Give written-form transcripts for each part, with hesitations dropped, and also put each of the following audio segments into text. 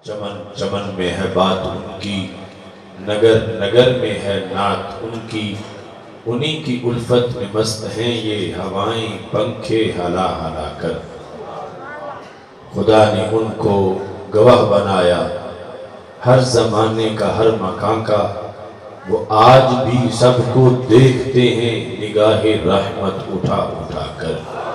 چمن چمن میں ہے بات ان کی، نگر نگر میں ہے نعت ان کی، انہی کی الفت میں مست ہیں یہ ہوائیں پنکھے ہلا ہلا کر۔ خدا نے ان کو گواہ بنایا ہر زمانے کا ہر مکان کا، وہ آج بھی سب کو دیکھتے ہیں نگاہ رحمت اٹھا اٹھا کر۔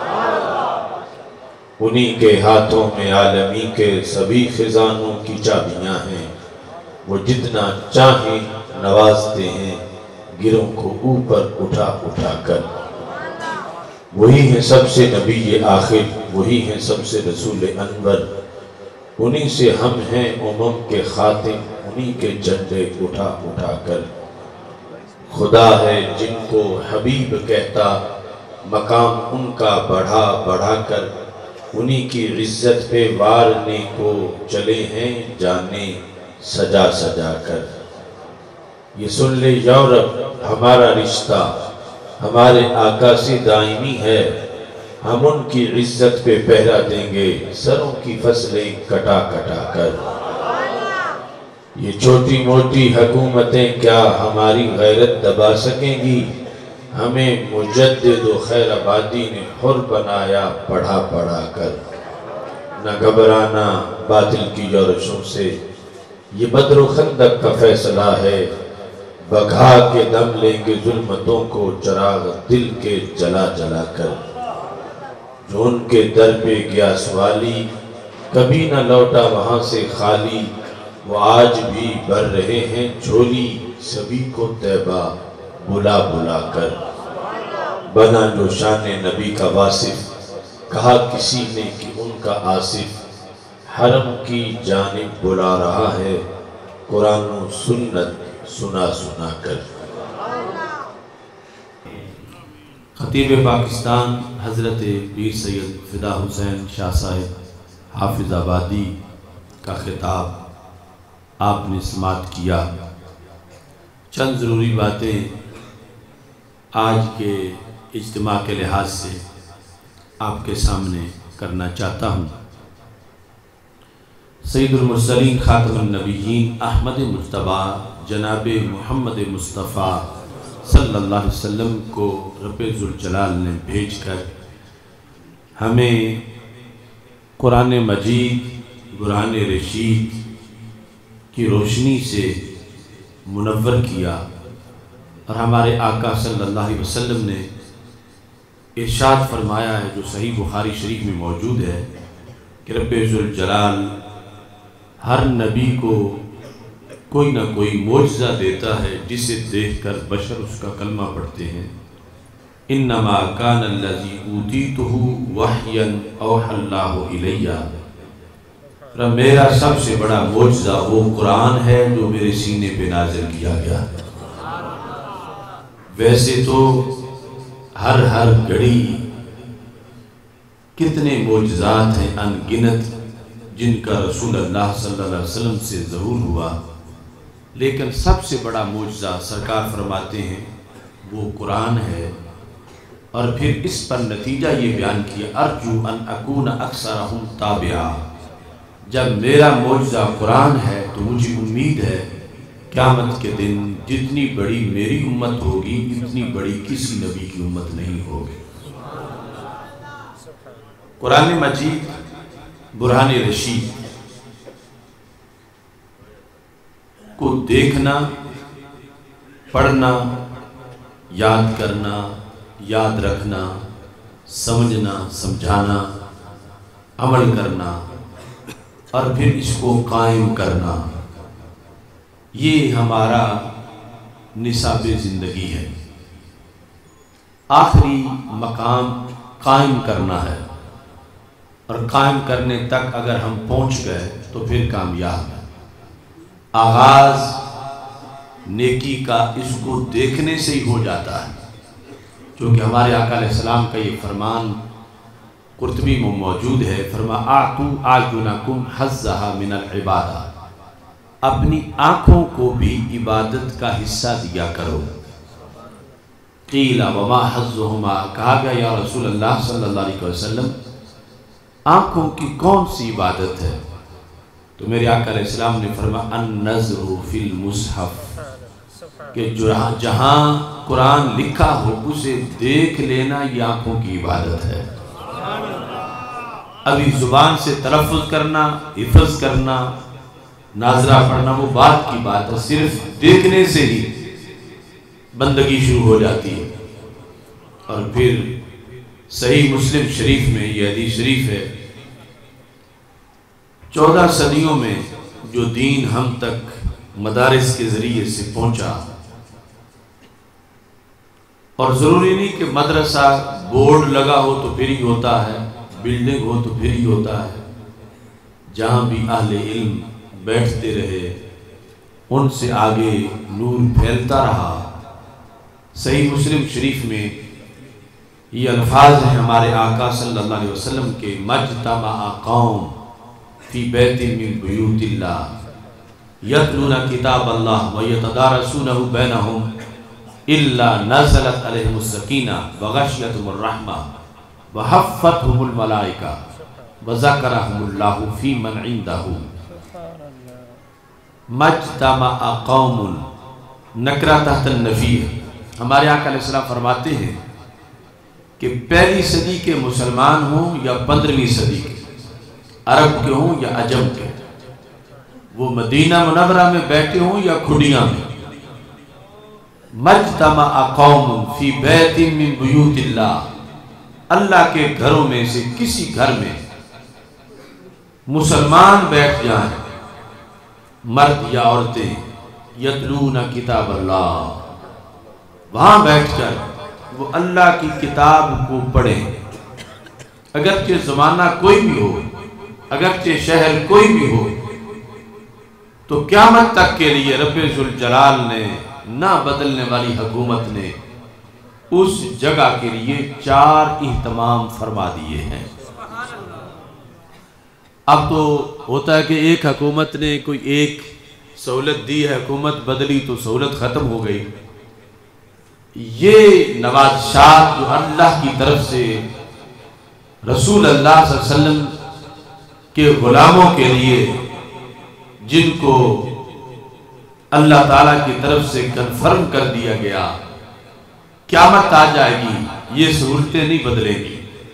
انہی کے ہاتھوں میں عالمی کے سبھی خزانوں کی چابیاں ہیں، وہ جتنا چاہیں نوازتے ہیں گروں کو اوپر اٹھا اٹھا کر۔ وہی ہیں سب سے نبی آخر، وہی ہیں سب سے رسول انور، انہی سے ہم ہیں کے خاتم، انہی کے جھنڈے اٹھا اٹھا کر۔ خدا ہے جن کو حبیب کہتا، مقام ان کا بڑھا بڑھا کر، انہی کی عزت پہ وارنے کو چلے ہیں جانے سجا سجا کر۔ یہ سن لے یورپ ہمارا رشتہ ہمارے آقا سے دائمی ہے، ہم ان کی عزت پہ پہرا دیں گے سروں کی فصلیں کٹا کٹا کر۔ یہ چھوٹی موٹی حکومتیں کیا ہماری غیرت دبا سکیں گی، ہمیں مجدد و خیر آبادی نے حر بنایا پڑھا پڑھا کر۔ نہ گھبرانا باطل کی یورشوں سے، یہ بدر و خندق کا فیصلہ ہے، بگھا کے دم لیں گے ظلمتوں کو چراغ دل کے جلا جلا کر۔ جو ان کے در پہ گیا سوالی کبھی نہ لوٹا وہاں سے خالی، وہ آج بھی بھر رہے ہیں جھولی سبھی کو طیبہ بلا بلا کر۔ بنا جو شان نبی کا واصف، کہا کسی نے کہ ان کا آصف، حرم کی جانب بلا رہا ہے قرآن و سنت سنا سنا کر۔ خطیب پاکستان حضرت پیر سید فدا حسین شاہ صاحب حافظ آبادی کا خطاب آپ نے سماعت کیا۔ چند ضروری باتیں آج کے اجتماع کے لحاظ سے آپ کے سامنے کرنا چاہتا ہوں۔ سید المرسلین خاتم النبیین احمد مجتبیٰ جناب محمد مصطفیٰ صلی اللہ علیہ وسلم کو رب ذوالجلال نے بھیج کر ہمیں قرآن مجید برہان رشید کی روشنی سے منور کیا، اور ہمارے آقا صلی اللہ علیہ وسلم نے ارشاد فرمایا ہے جو صحیح بخاری شریف میں موجود ہے کہ رب ذوالجلال ہر نبی کو کوئی نہ کوئی معجزہ دیتا ہے جسے دیکھ کر بشر اس کا کلمہ پڑھتے ہیں۔ انما کان الذی اوتیتہ وحیا اوحی اللہ الیہ، میرا سب سے بڑا معجزہ وہ قرآن ہے جو میرے سینے پہ نازل کیا گیا۔ ویسے تو ہر گھڑی کتنے معجزات ہیں ان گنت جن کا رسول اللہ صلی اللہ علیہ وسلم سے ظہور ہوا، لیکن سب سے بڑا معجزہ سرکار فرماتے ہیں وہ قرآن ہے۔ اور پھر اس پر نتیجہ یہ بیان کیا ارجو ان اکون اکثرہم تابعا، جب میرا معجزہ قرآن ہے تو مجھے امید ہے قیامت کے دن جتنی بڑی میری امت ہوگی اتنی بڑی کسی نبی کی امت نہیں ہوگی۔ قرآن مجید برہان رشید کو دیکھنا، پڑھنا، یاد کرنا، یاد رکھنا، سمجھنا، سمجھانا، عمل کرنا اور پھر اس کو قائم کرنا، یہ ہمارا نصاب زندگی ہے۔ آخری مقام قائم کرنا ہے، اور قائم کرنے تک اگر ہم پہنچ گئے تو پھر کامیاب ہے۔ آغاز نیکی کا اس کو دیکھنے سے ہی ہو جاتا ہے، کیونکہ ہمارے آقا علیہ السلام کا یہ فرمان قرطبی میں موجود ہے، فرما آتو اعینکم حظھا من العبادہ، اپنی آنکھوں کو بھی عبادت کا حصہ دیا کرو۔ قیل وما حظھہما، کہا گیا یا رسول اللہ صلی اللہ علیہ وسلم آنکھوں کی کون سی عبادت ہے؟ تو میرے آقا علیہ السلام نے فرمایا النظر فی المصحف، کہ جہاں قرآن لکھا ہو اسے دیکھ لینا یہ آنکھوں کی عبادت ہے۔ ابھی زبان سے تلفظ کرنا، حفظ کرنا، ناظرہ پڑھنا وہ بات کی بات ہے، صرف دیکھنے سے ہی بندگی شروع ہو جاتی ہے۔ اور پھر صحیح مسلم شریف میں یہ حدیث شریف ہے، 14 صدیوں میں جو دین ہم تک مدارس کے ذریعے سے پہنچا، اور ضروری نہیں کہ مدرسہ بورڈ لگا ہو تو پھر ہی ہوتا ہے، بلڈنگ ہو تو پھر ہی ہوتا ہے، جہاں بھی اہل علم بیٹھتے رہے ان سے آگے نور پھیلتا رہا۔ صحیح مسلم شریف میں یہ الفاظ ہیں ہمارے آقا صلی اللہ علیہ وسلم کے، مجتمع قوم فی بیت من بیوت اللہ یتلون کتاب اللہ ویتدارسونہ بینہم الا نزلت علیہم السکینہ وغشیتہم الرحمہ وحفتہم الملائکہ وذکرہم اللہ فی من عندہ۔ مجتمع قوم نکرہ تحت النفی، ہمارے آقا علیہ السلام فرماتے ہیں کہ پہلی صدی کے مسلمان ہوں یا 15ویں صدی کے، عرب کے ہوں یا عجم کے، وہ مدینہ منورہ میں بیٹھے ہوں یا کھڈیاں میں، مجتمع قوم فی بیت من بیوت اللہ، اللہ کے گھروں میں سے کسی گھر میں مسلمان بیٹھ جائیں، مرد یا عورتیں، یتلون کتاب اللہ، وہاں بیٹھ کر وہ اللہ کی کتاب کو پڑھیں، اگرچہ زمانہ کوئی بھی ہو، اگرچہ شہر کوئی بھی ہو، تو قیامت تک کے لیے رب ذوالجلال نے نہ بدلنے والی حکومت نے اس جگہ کے لیے 4 اہتمام فرما دیے ہیں۔ اب تو ہوتا ہے کہ ایک حکومت نے کوئی ایک سہولت دی ہے، حکومت بدلی تو سہولت ختم ہو گئی۔ یہ نوازشات جو اللہ کی طرف سے رسول اللہ صلی اللہ علیہ وسلم کے غلاموں کے لیے، جن کو اللہ تعالیٰ کی طرف سے کنفرم کر دیا گیا، قیامت آ جائے گی یہ سہولتیں نہیں بدلیں گی۔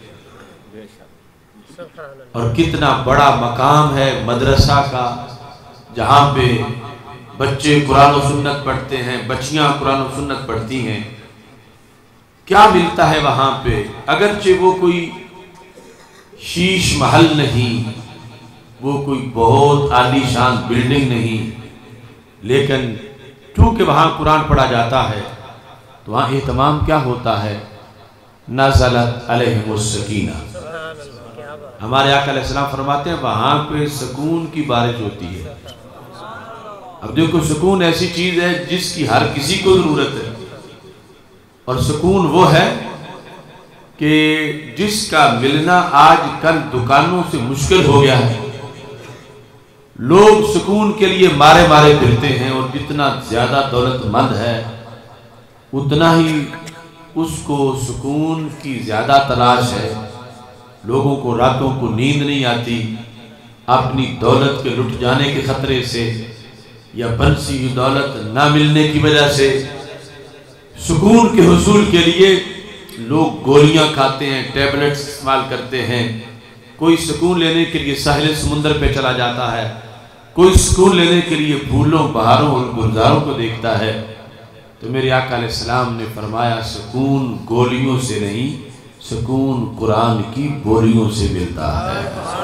اور کتنا بڑا مقام ہے مدرسہ کا، جہاں پہ بچے قرآن و سنت پڑھتے ہیں، بچیاں قرآن و سنت پڑھتی ہیں۔ کیا ملتا ہے وہاں پہ؟ اگرچہ وہ کوئی شیش محل نہیں، وہ کوئی بہت عالی شان بلڈنگ نہیں، لیکن چونکہ وہاں قرآن پڑھا جاتا ہے تو وہاں اہتمام کیا ہوتا ہے؟ نزلت علیہم السکینہ۔ ہمارے آقا علیہ السلام فرماتے ہیں وہاں پہ سکون کی بارش ہوتی ہے۔ اب دیکھو، سکون ایسی چیز ہے جس کی ہر کسی کو ضرورت ہے، اور سکون وہ ہے کہ جس کا ملنا آج کل دکانوں سے مشکل ہو گیا ہے۔ لوگ سکون کے لیے مارے مارے پھرتے ہیں، اور جتنا زیادہ دولت مند ہے اتنا ہی اس کو سکون کی زیادہ تلاش ہے۔ لوگوں کو راتوں کو نیند نہیں آتی، اپنی دولت کے لٹ جانے کے خطرے سے یا بنسی ہوئی دولت نہ ملنے کی وجہ سے۔ سکون کے حصول کے لیے لوگ گولیاں کھاتے ہیں، ٹیبلٹس استعمال کرتے ہیں۔ کوئی سکون لینے کے لیے ساحل سمندر پہ چلا جاتا ہے، کوئی سکون لینے کے لیے پھولوں، بہاروں اور گلزاروں کو دیکھتا ہے۔ تو میرے آقا علیہ السلام نے فرمایا سکون گولیوں سے نہیں، سکون قرآن کی بولیوں سے ملتا ہے۔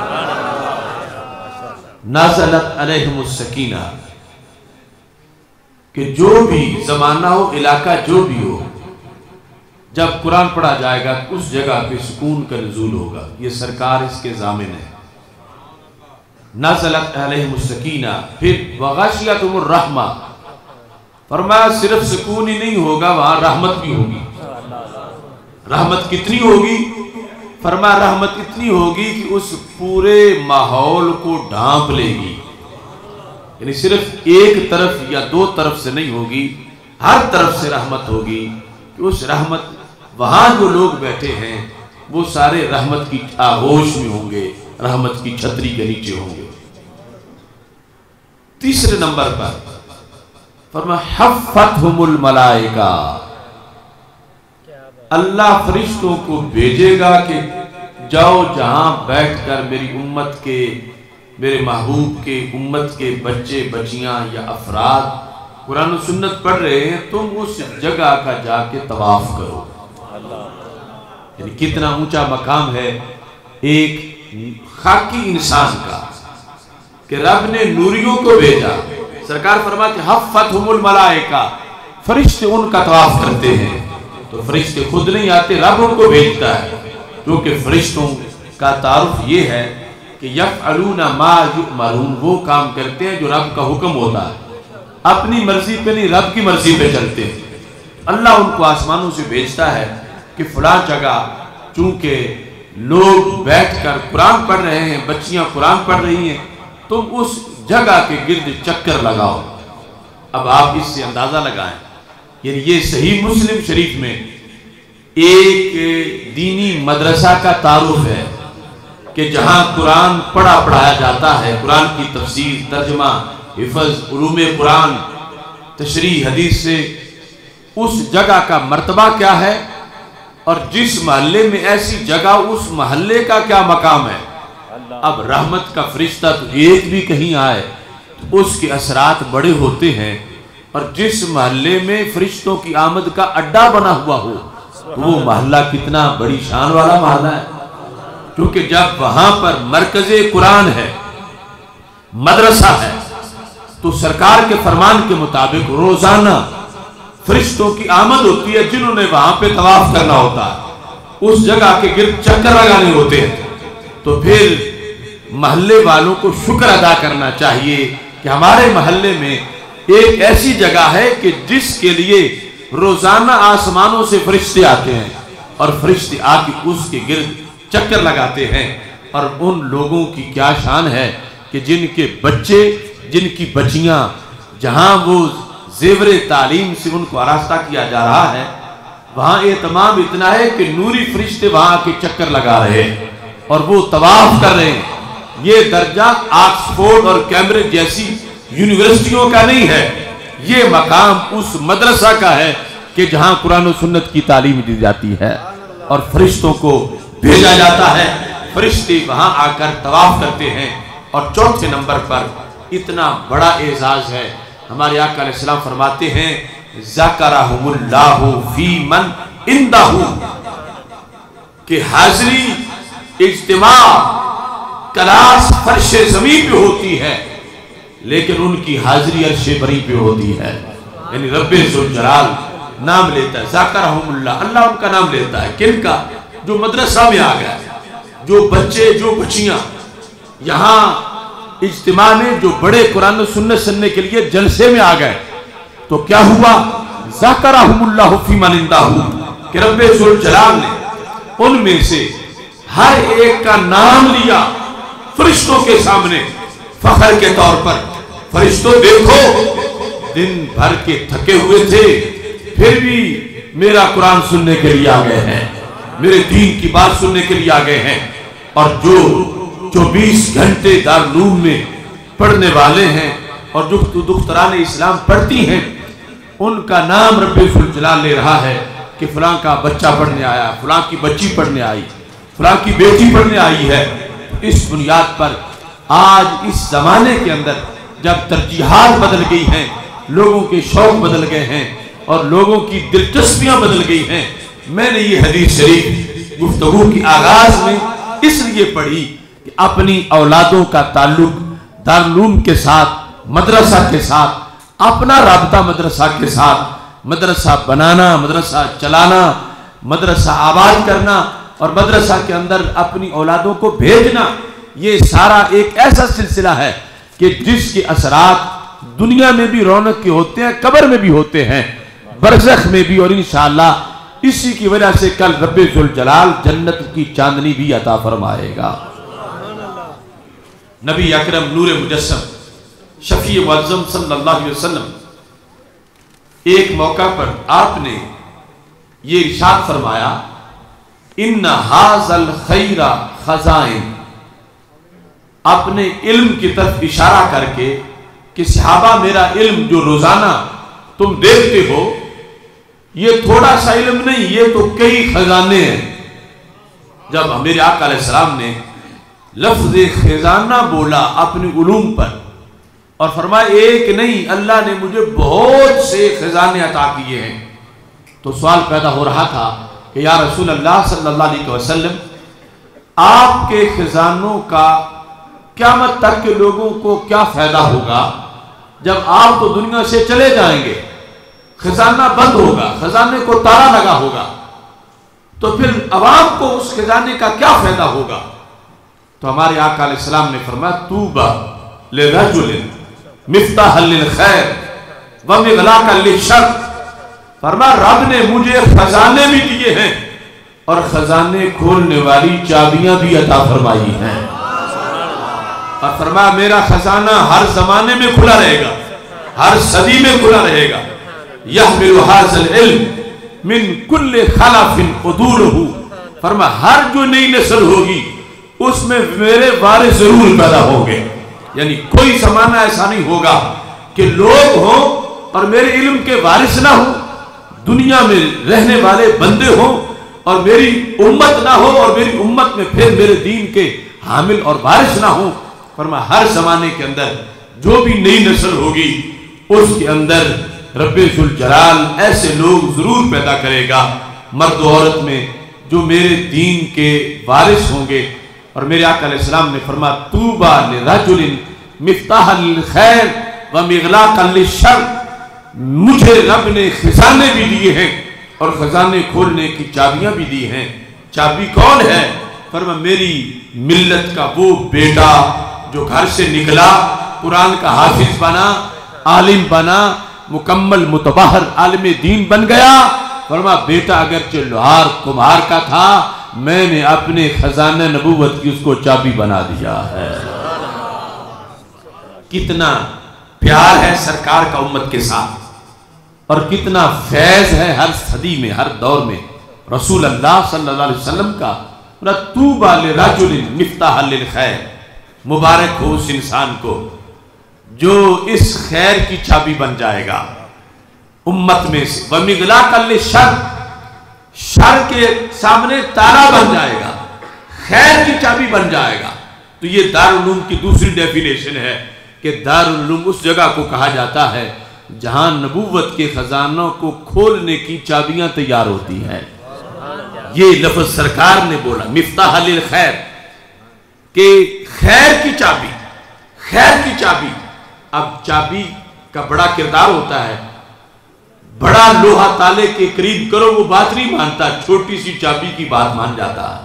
نازلت علیہم السکینہ، کہ جو بھی زمانہ ہو، علاقہ جو بھی ہو، جب قرآن پڑھا جائے گا اس جگہ پہ سکون کا نزول ہوگا۔ یہ سرکار اس کے ضامن ہے۔ نازلت علیہم السکینہ، پھر وغشیتہم الرحمہ، فرمایا صرف سکون ہی نہیں ہوگا، وہاں رحمت بھی ہوگی۔ رحمت کتنی ہوگی؟ فرمایا رحمت اتنی ہوگی کہ اس پورے ماحول کو ڈھانپ لے گی۔ یعنی صرف ایک طرف یا 2 طرف سے نہیں ہوگی، ہر طرف سے رحمت ہوگی، کہ اس رحمت وہاں جو لوگ بیٹھے ہیں وہ سارے رحمت کی آغوش میں ہوں گے، رحمت کی چھتری کے نیچے ہوں گے۔ तीसरे नंबर पर फरमाया हफ़्फ़तहुम الملائکہ, अल्लाह फरिश्तों को भेजेगा कि जाओ जहां बैठकर मेरी उम्मत के, मेरे महबूब के उम्मत के बच्चे बच्चियां या अफराद कुरान और सुन्नत पढ़ रहे हैं, तुम उस जगह का जाके तवाफ करो। यानी कितना ऊंचा मकाम है एक खाकी इंसान का कि रब ने नूरियों को भेजा। सरकार फरमाते हफ़्फ़तहुमुल मलाइका, फरिश्ते उनका तवाफ करते हैं। तो फरिश्ते खुद नहीं आते, रब उनको भेजता है, क्योंकि फरिश्तों का तारुफ ये है कि यफ़अलूना मा युअमरून, वो काम करते हैं जो रब का हुक्म होता है, अपनी मर्जी पे नहीं रब की मर्जी पे चलते हैं। अल्लाह उनको आसमानों से भेजता है कि फलां जगह चूंकि लोग बैठकर कुरान पढ़ रहे हैं, बच्चियां कुरान पढ़ रही हैं, तुम उस जगह के गिर्द चक्कर लगाओ। अब आप इससे अंदाजा लगाएं, यानी ये सही मुस्लिम शरीफ में एक दीनी मदरसा का तारुफ है कि जहां कुरान पढ़ाया जाता है, कुरान की तफसीर, तर्जमा, हिफ़्ज़, उलूम कुरान, तशरीह हदीस से उस जगह का मर्तबा क्या है और जिस महल्ले में ऐसी जगह उस महल्ले का क्या मकाम है। अब रहमत का फरिश्ता तो एक भी कहीं आए तो उसके असरात बड़े होते हैं, और जिस महल्ले में फरिश्तों की आमद का अड्डा बना हुआ हो तो वो महल्ला कितना बड़ी शान वाला महल्ला है। क्योंकि जब वहां पर मरकज़े कुरान है, मदरसा है, तो सरकार के फरमान के मुताबिक रोजाना फरिश्तों की आमद होती है, जिन्होंने वहां पे तवाफ करना होता है, उस जगह के गिर्द चक्कर लगाने होते हैं। तो फिर महल्ले वालों को शुक्र अदा करना चाहिए कि हमारे महल्ले में एक ऐसी जगह है कि जिसके लिए रोजाना आसमानों से फरिश्ते आते हैं और फरिश्ते आके उसके गिर्द चक्कर लगाते हैं। और उन लोगों की क्या शान है कि जिनके बच्चे, जिनकी बच्चियां, जहां वो जेवरे तालीम से उनको आरास्ता किया जा रहा है, वहां एहतमाम इतना है कि नूरी फरिश्ते वहां आके चक्कर लगा रहे हैं और वो तवाफ कर रहे हैं। ये दर्जा ऑक्सफोर्ड और कैम्ब्रिज जैसी यूनिवर्सिटियों का नहीं है, ये मकाम उस मदरसा का है कि जहां कुरान और सुन्नत की तालीम दी जाती है और फरिश्तों को भेजा जाता है। फरिश्ते वहां आकर तवाफ करते हैं। और चौथे नंबर पर इतना बड़ा एजाज है, हमारे आका अलैहिस्सलाम फरमाते हैं ज़करहुमुल्लाहु फी मन इंदहु, कि हाजिरी इज्तिमा क्लास फर्शे ज़मीन पे होती है, लेकिन उनकी हाजिरी अर्शे बरी पे होती है। यानी रब्बे ज़ुल जलाल नाम लेता है, ज़करहुमुल्लाह, अल्लाह उनका नाम लेता है। किनका? जो मदरसा में आ गया, जो बच्चे, जो बच्चियां यहाँ इज्तिमा में, जो बड़े कुरान और सुन्नत सुनने के लिए जलसे में आ गए, तो क्या हुआ? ज़करहुमुल्लाहु फी मन इंदहु, कि रब्बे ज़ुल जलाल ने उनमें से हर एक का नाम लिया फरिश्तों के सामने फखर के तौर पर। फरिश्तों देखो, दिन भर के थके हुए थे, फिर भी मेरा कुरान सुनने के लिए आ गए हैं, मेरे दीन की बात सुनने के लिए आ गए हैं। और जो 24 घंटे दारुल में पढ़ने वाले हैं और जो दुख्तरान इस्लाम पढ़ती हैं, उनका नाम रब्बे ज़ुल जलाल ले रहा है कि फलां का बच्चा पढ़ने आया, फलां की बच्ची पढ़ने आई, फलां की बेटी पढ़ने आई है। इस बुनियाद पर आज इस जमाने के अंदर जब तरजीहात बदल गई हैं, लोगों के शौक बदल गए हैं और लोगों की दिलचस्पियां बदल गई हैं, मैंने ये हदीस शरीफ गुफ्तगू की आगाज में इसलिए पढ़ी कि अपनी औलादों का ताल्लुक दारुल के साथ, मदरसा के साथ, अपना राबता मदरसा के साथ, मदरसा बनाना, मदरसा चलाना, मदरसा आबाद करना और मदरसा के अंदर अपनी औलादों को भेजना, ये सारा एक ऐसा सिलसिला है कि जिसके असरात दुनिया में भी रौनक के होते हैं, कब्र में भी होते हैं, बरज़ख में भी, और इंशाअल्लाह इसी की वजह से कल रब्बे ज़ुल जलाल जन्नत की चांदनी भी अता फरमाएगा। नबी अकरम नूर मुजस्सम शफी मुअज़्ज़म सल्लल्लाहु अलैहि वसल्लम एक मौका पर आपने ये इरशाद फरमाया, इन्ना हाज़ल खैरा खज़ाइन, अपने इल्म की तरफ इशारा करके کہ صحابہ میرا علم جو روزانہ تم دیکھتے ہو یہ تھوڑا سا علم نہیں، یہ تو کئی خزانے ہیں۔ جب میرے آقا علیہ السلام نے لفظ خزانہ بولا اپنے علوم پر اور فرمایا ایک نہیں، اللہ نے مجھے بہت سے خزانے عطا کیے ہیں، تو سوال پیدا ہو رہا تھا کہ یا رسول اللہ صلی اللہ علیہ وسلم، آپ کے خزانوں کا قیامت تک کے لوگوں کو کیا فائدہ ہوگا جب آپ تو دنیا سے چلے جائیں گے، خزانہ بند ہوگا، خزانے کو تالا لگا ہوگا، تو پھر عوام کو اس خزانے کا کیا فائدہ ہوگا؟ تو ہمارے آقا علیہ السلام نے فرمایا طوبی لرجل مفتاحا للخیر ومغلاقا للشر، فرمایا رب نے مجھے خزانے بھی دیے ہیں اور خزانے کھولنے والی چابیاں بھی عطا فرمائی ہیں، اور فرمایا میرا خزانہ ہر زمانے میں کھلا رہے گا، ہر صدی میں کھلا رہے گا۔ یحمل ھذا العلم من کل خلف عدولہ، فرمایا ہر جو نئی نسل ہوگی اس میں میرے وارث ضرور پیدا ہوں گے، یعنی کوئی زمانہ ایسا نہیں ہوگا کہ لوگ ہوں اور میرے علم کے وارث نہ ہوں، دنیا میں رہنے والے بندے ہوں اور میری امت نہ ہو، اور میری امت میں پھر میرے دین کے حامل اور وارث نہ ہوں۔ فرمایا ہر زمانے کے اندر جو بھی نئی نسل ہوگی اس کے اندر رب ذوالجلال ایسے لوگ ضرور پیدا کرے گا، مرد و عورت میں، جو میرے دین کے وارث ہوں گے۔ اور میرے آقا علیہ السلام نے فرمایا طوبی لرجل مفتاحا للخیر ومغلاقا للشر، مجھے رب نے خزانے بھی دیے ہیں اور خزانے کھولنے کی چابیاں بھی دی ہیں۔ چابی کون ہے؟ فرمایا میری ملت کا وہ بیٹا جو گھر سے نکلا، قرآن کا حافظ بنا، عالم بنا، مکمل متبحر عالم دین بن گیا۔ فرمایا بیٹا اگرچہ لوہار کمہار کا تھا، میں نے اپنے خزانہ نبوت کی اس کو چابی بنا دیا ہے۔ کتنا پیار ہے سرکار کا امت کے ساتھ، اور کتنا فیض ہے ہر صدی میں، ہر دور میں رسول اللہ صلی اللہ علیہ وسلم کا۔ طوبی لرجل مفتاحا للخیر، مبارک ہو اس انسان کو جو اس خیر کی چابی بن جائے گا امت میں سے، ومغلاقا للشر، شر کے سامنے تالا بن جائے گا، خیر کی چابی بن جائے گا۔ تو یہ دارالعلوم کی دوسری ڈیفینیشن ہے کہ دارالعلوم اس جگہ کو کہا جاتا ہے جہاں نبوت کے خزانوں کو کھولنے کی چابیاں تیار ہوتی ہیں۔ یہ لفظ سرکار نے بولا مفتاح للخیر، کہ خیر کی چابی، خیر کی چابی۔ اب چابی کا بڑا کردار ہوتا ہے، بڑا لوہا تالے کے قریب کرو وہ بات نہیں مانتا، چھوٹی سی چابی کی بات مان جاتا ہے،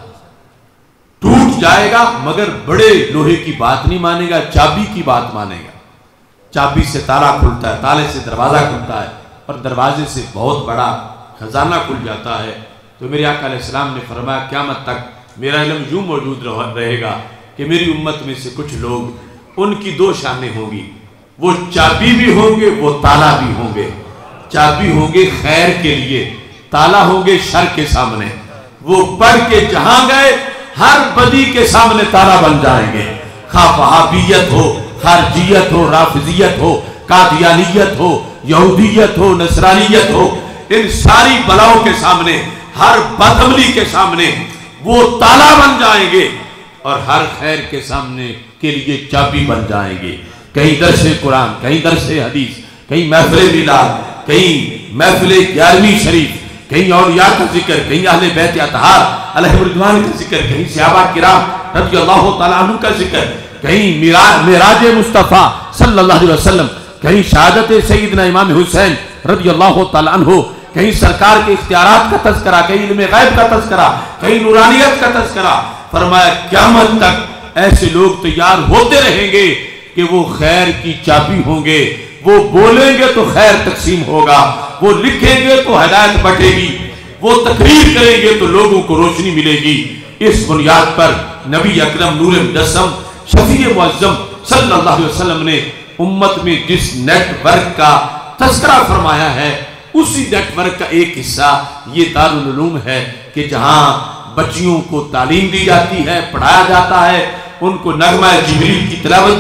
ٹوٹ جائے گا مگر بڑے لوہے کی بات نہیں مانے گا، چابی کی بات مانے گا۔ چابی سے تالا کھلتا ہے، تالے سے دروازہ کھلتا ہے، اور دروازے سے بہت بڑا خزانہ کھل جاتا ہے۔ تو میرے آقا علیہ السلام نے فرمایا قیامت تک میرا علم یوں موجود رہے گا کہ میری امت میں سے کچھ لوگ، ان کی دو شانیں ہوں گی، وہ چابی بھی ہوں گے، وہ تالا بھی ہوں گے۔ چابی ہوں گے خیر کے لیے، تالا ہوں گے شر کے سامنے۔ وہ پڑھ کے جہاں گئے ہر بدی کے سامنے تالا بن جائیں گے، خواہ وہابیت ہو، خارجیت ہو، رافضیت ہو، قادیانیت ہو، یہودیت ہو، نصرانیت ہو، ان ساری بلاؤں کے سامنے، ہر بدعملی کے سامنے وہ تالا بن جائیں گے، اور ہر خیر کے سامنے کے لیے چابی بن جائیں گے۔ کہیں درس قرآن، کہیں درس حدیث، کہیں محفل میلاد، کہیں محفل 11ویں شریف، کہیں اولیاء کا ذکر، کہیں اہل بیت اطہار علیہم رضوان کا ذکر، کہیں صحابہ کرام رضی اللہ تعالیٰ عنہ کا ذکر، کہیں معراج مصطفیٰ صلی اللہ علیہ وسلم، کہیں شہادت سیدنا امام حسین رضی اللہ تعالیٰ عنہ، کہیں سرکار کے اختیارات کا تذکرہ، کہیں علم غیب کا تذکرہ، کہیں نورانیت کا تذکرہ۔ فرمایا قیامت تک ایسے لوگ تیار ہوتے رہیں گے کہ وہ خیر کی چابی ہوں گے، وہ بولیں گے تو خیر تقسیم ہوگا، وہ لکھیں گے تو ہدایت بٹے گی، وہ تقریر کریں گے تو لوگوں کو روشنی ملے گی۔ اس بنیاد پر نبی اکرم نور مجسم شفیع معظم صلی اللہ علیہ وسلم نے امت میں جس نیٹ ورک کا تذکرہ فرمایا ہے، اسی نیٹ ورک کا ایک حصہ یہ دارالعلوم ہے کہ جہاں بچیوں کو تعلیم دی جاتی ہے، پڑھایا جاتا ہے، ان کو نغمہ جبریل کی تلاوت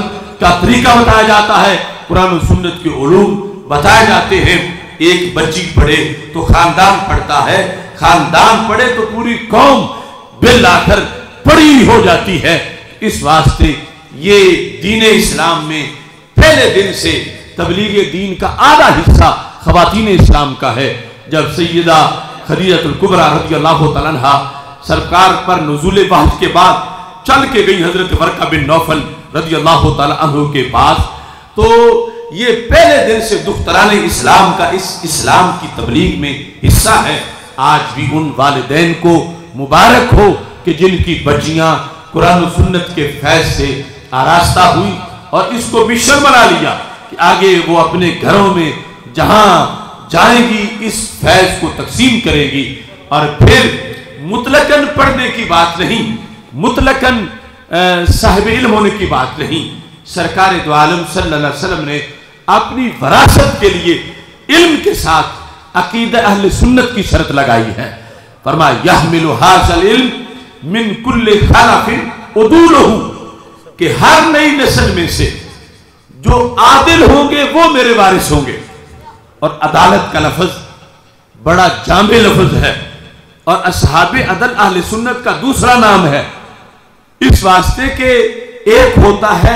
کا طریقہ بتایا جاتا ہے، قرآن و سنت کے علوم بتائے جاتے ہیں۔ ایک بچی پڑھے تو خاندان پڑھتا ہے، خاندان پڑھے تو پوری قوم بالآخر پڑھی ہو جاتی ہے۔ اس واسطے یہ دین اسلام میں پہلے دن سے تبلیغ دین کا آدھا حصہ خواتین اسلام کا ہے۔ جب سیدہ خدیجہ الکبریٰ رضی اللہ تعالیٰ عنہ سرکار پر نزول وحی کے بعد چل کے گئی حضرت ورقہ بن نوفل رضی اللہ تعالیٰ عنہ کے پاس، تو یہ پہلے دن سے دختران اسلام کا اس اسلام کی تبلیغ میں حصہ ہے۔ آج بھی ان والدین کو مبارک ہو کہ جن کی بچیاں قرآن و سنت کے فیض سے آراستہ ہوئی اور اس کو مشن بنا لیا کہ آگے وہ اپنے گھروں میں جہاں جائیں گی اس فیض کو تقسیم کرے گی۔ اور پھر مطلقاً پڑھنے کی بات نہیں، مطلقاً صاحب علم ہونے کی بات نہیں، سرکار دو عالم صلی اللہ علیہ وسلم نے اپنی وراثت کے لیے علم کے ساتھ عقیدہ اہل سنت کی شرط لگائی ہے۔ فرمایا یحمل ھذا العلم من کل خلف عدولہ، کہ ہر نئی نسل میں سے جو عادل ہوں گے وہ میرے وارث ہوں گے۔ اور عدالت کا لفظ بڑا جامع لفظ ہے، اور اصحاب عدل اہل سنت کا دوسرا نام ہے، اس واسطے کہ ایک ہوتا ہے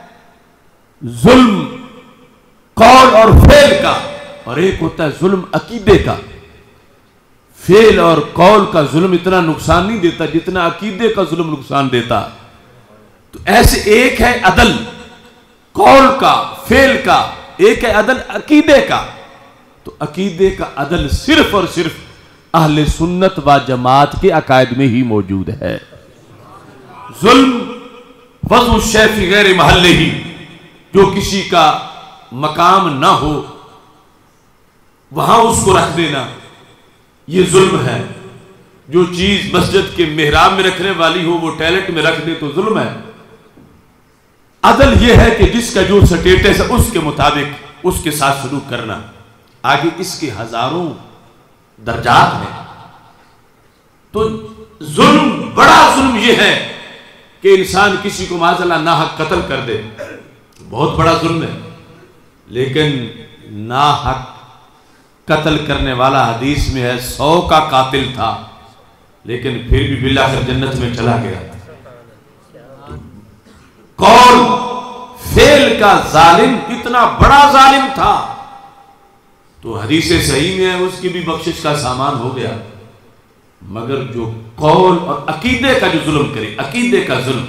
ظلم قول اور فعل کا، اور ایک ہوتا ہے ظلم عقیدے کا۔ فعل اور قول کا ظلم اتنا نقصان نہیں دیتا جتنا عقیدے کا ظلم نقصان دیتا۔ تو ایسے ایک ہے عدل قول کا فعل کا، ایک ہے عدل عقیدے کا۔ تو عقیدے کا عدل صرف اور صرف اہل سنت و جماعت کے عقائد میں ہی موجود ہے۔ ظلم وضع الشیء فی غیر محلہ ہی، جو کسی کا مقام نہ ہو وہاں اس کو رکھ دینا، یہ ظلم ہے۔ جو چیز مسجد کے محراب میں رکھنے والی ہو وہ ٹوائلٹ میں رکھ دے تو ظلم ہے۔ عدل یہ ہے کہ جس کا جو سٹیٹس ہے اس کے مطابق اس کے ساتھ سلوک کرنا۔ آگے اس کے ہزاروں درجات ہیں۔ تو ظلم، بڑا ظلم یہ ہے کہ انسان کسی کو معاذ اللہ ناحق قتل کر دے، بہت بڑا ظلم ہے۔ لیکن ناحق قتل کرنے والا حدیث میں ہے 100 کا قاتل تھا لیکن پھر بھی بالآخر جنت میں چلا گیا۔ قول فعل کا ظالم اتنا بڑا ظالم تھا تو حدیث صحیح میں ہے اس کی بھی بخشش کا سامان ہو گیا، مگر جو قول اور عقیدے کا جو ظلم کرے، عقیدے کا ظلم،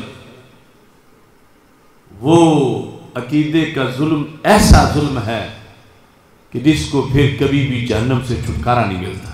وہ عقیدے کا ظلم ایسا ظلم ہے کہ جس کو پھر کبھی بھی جہنم سے چھٹکارا نہیں ملتا۔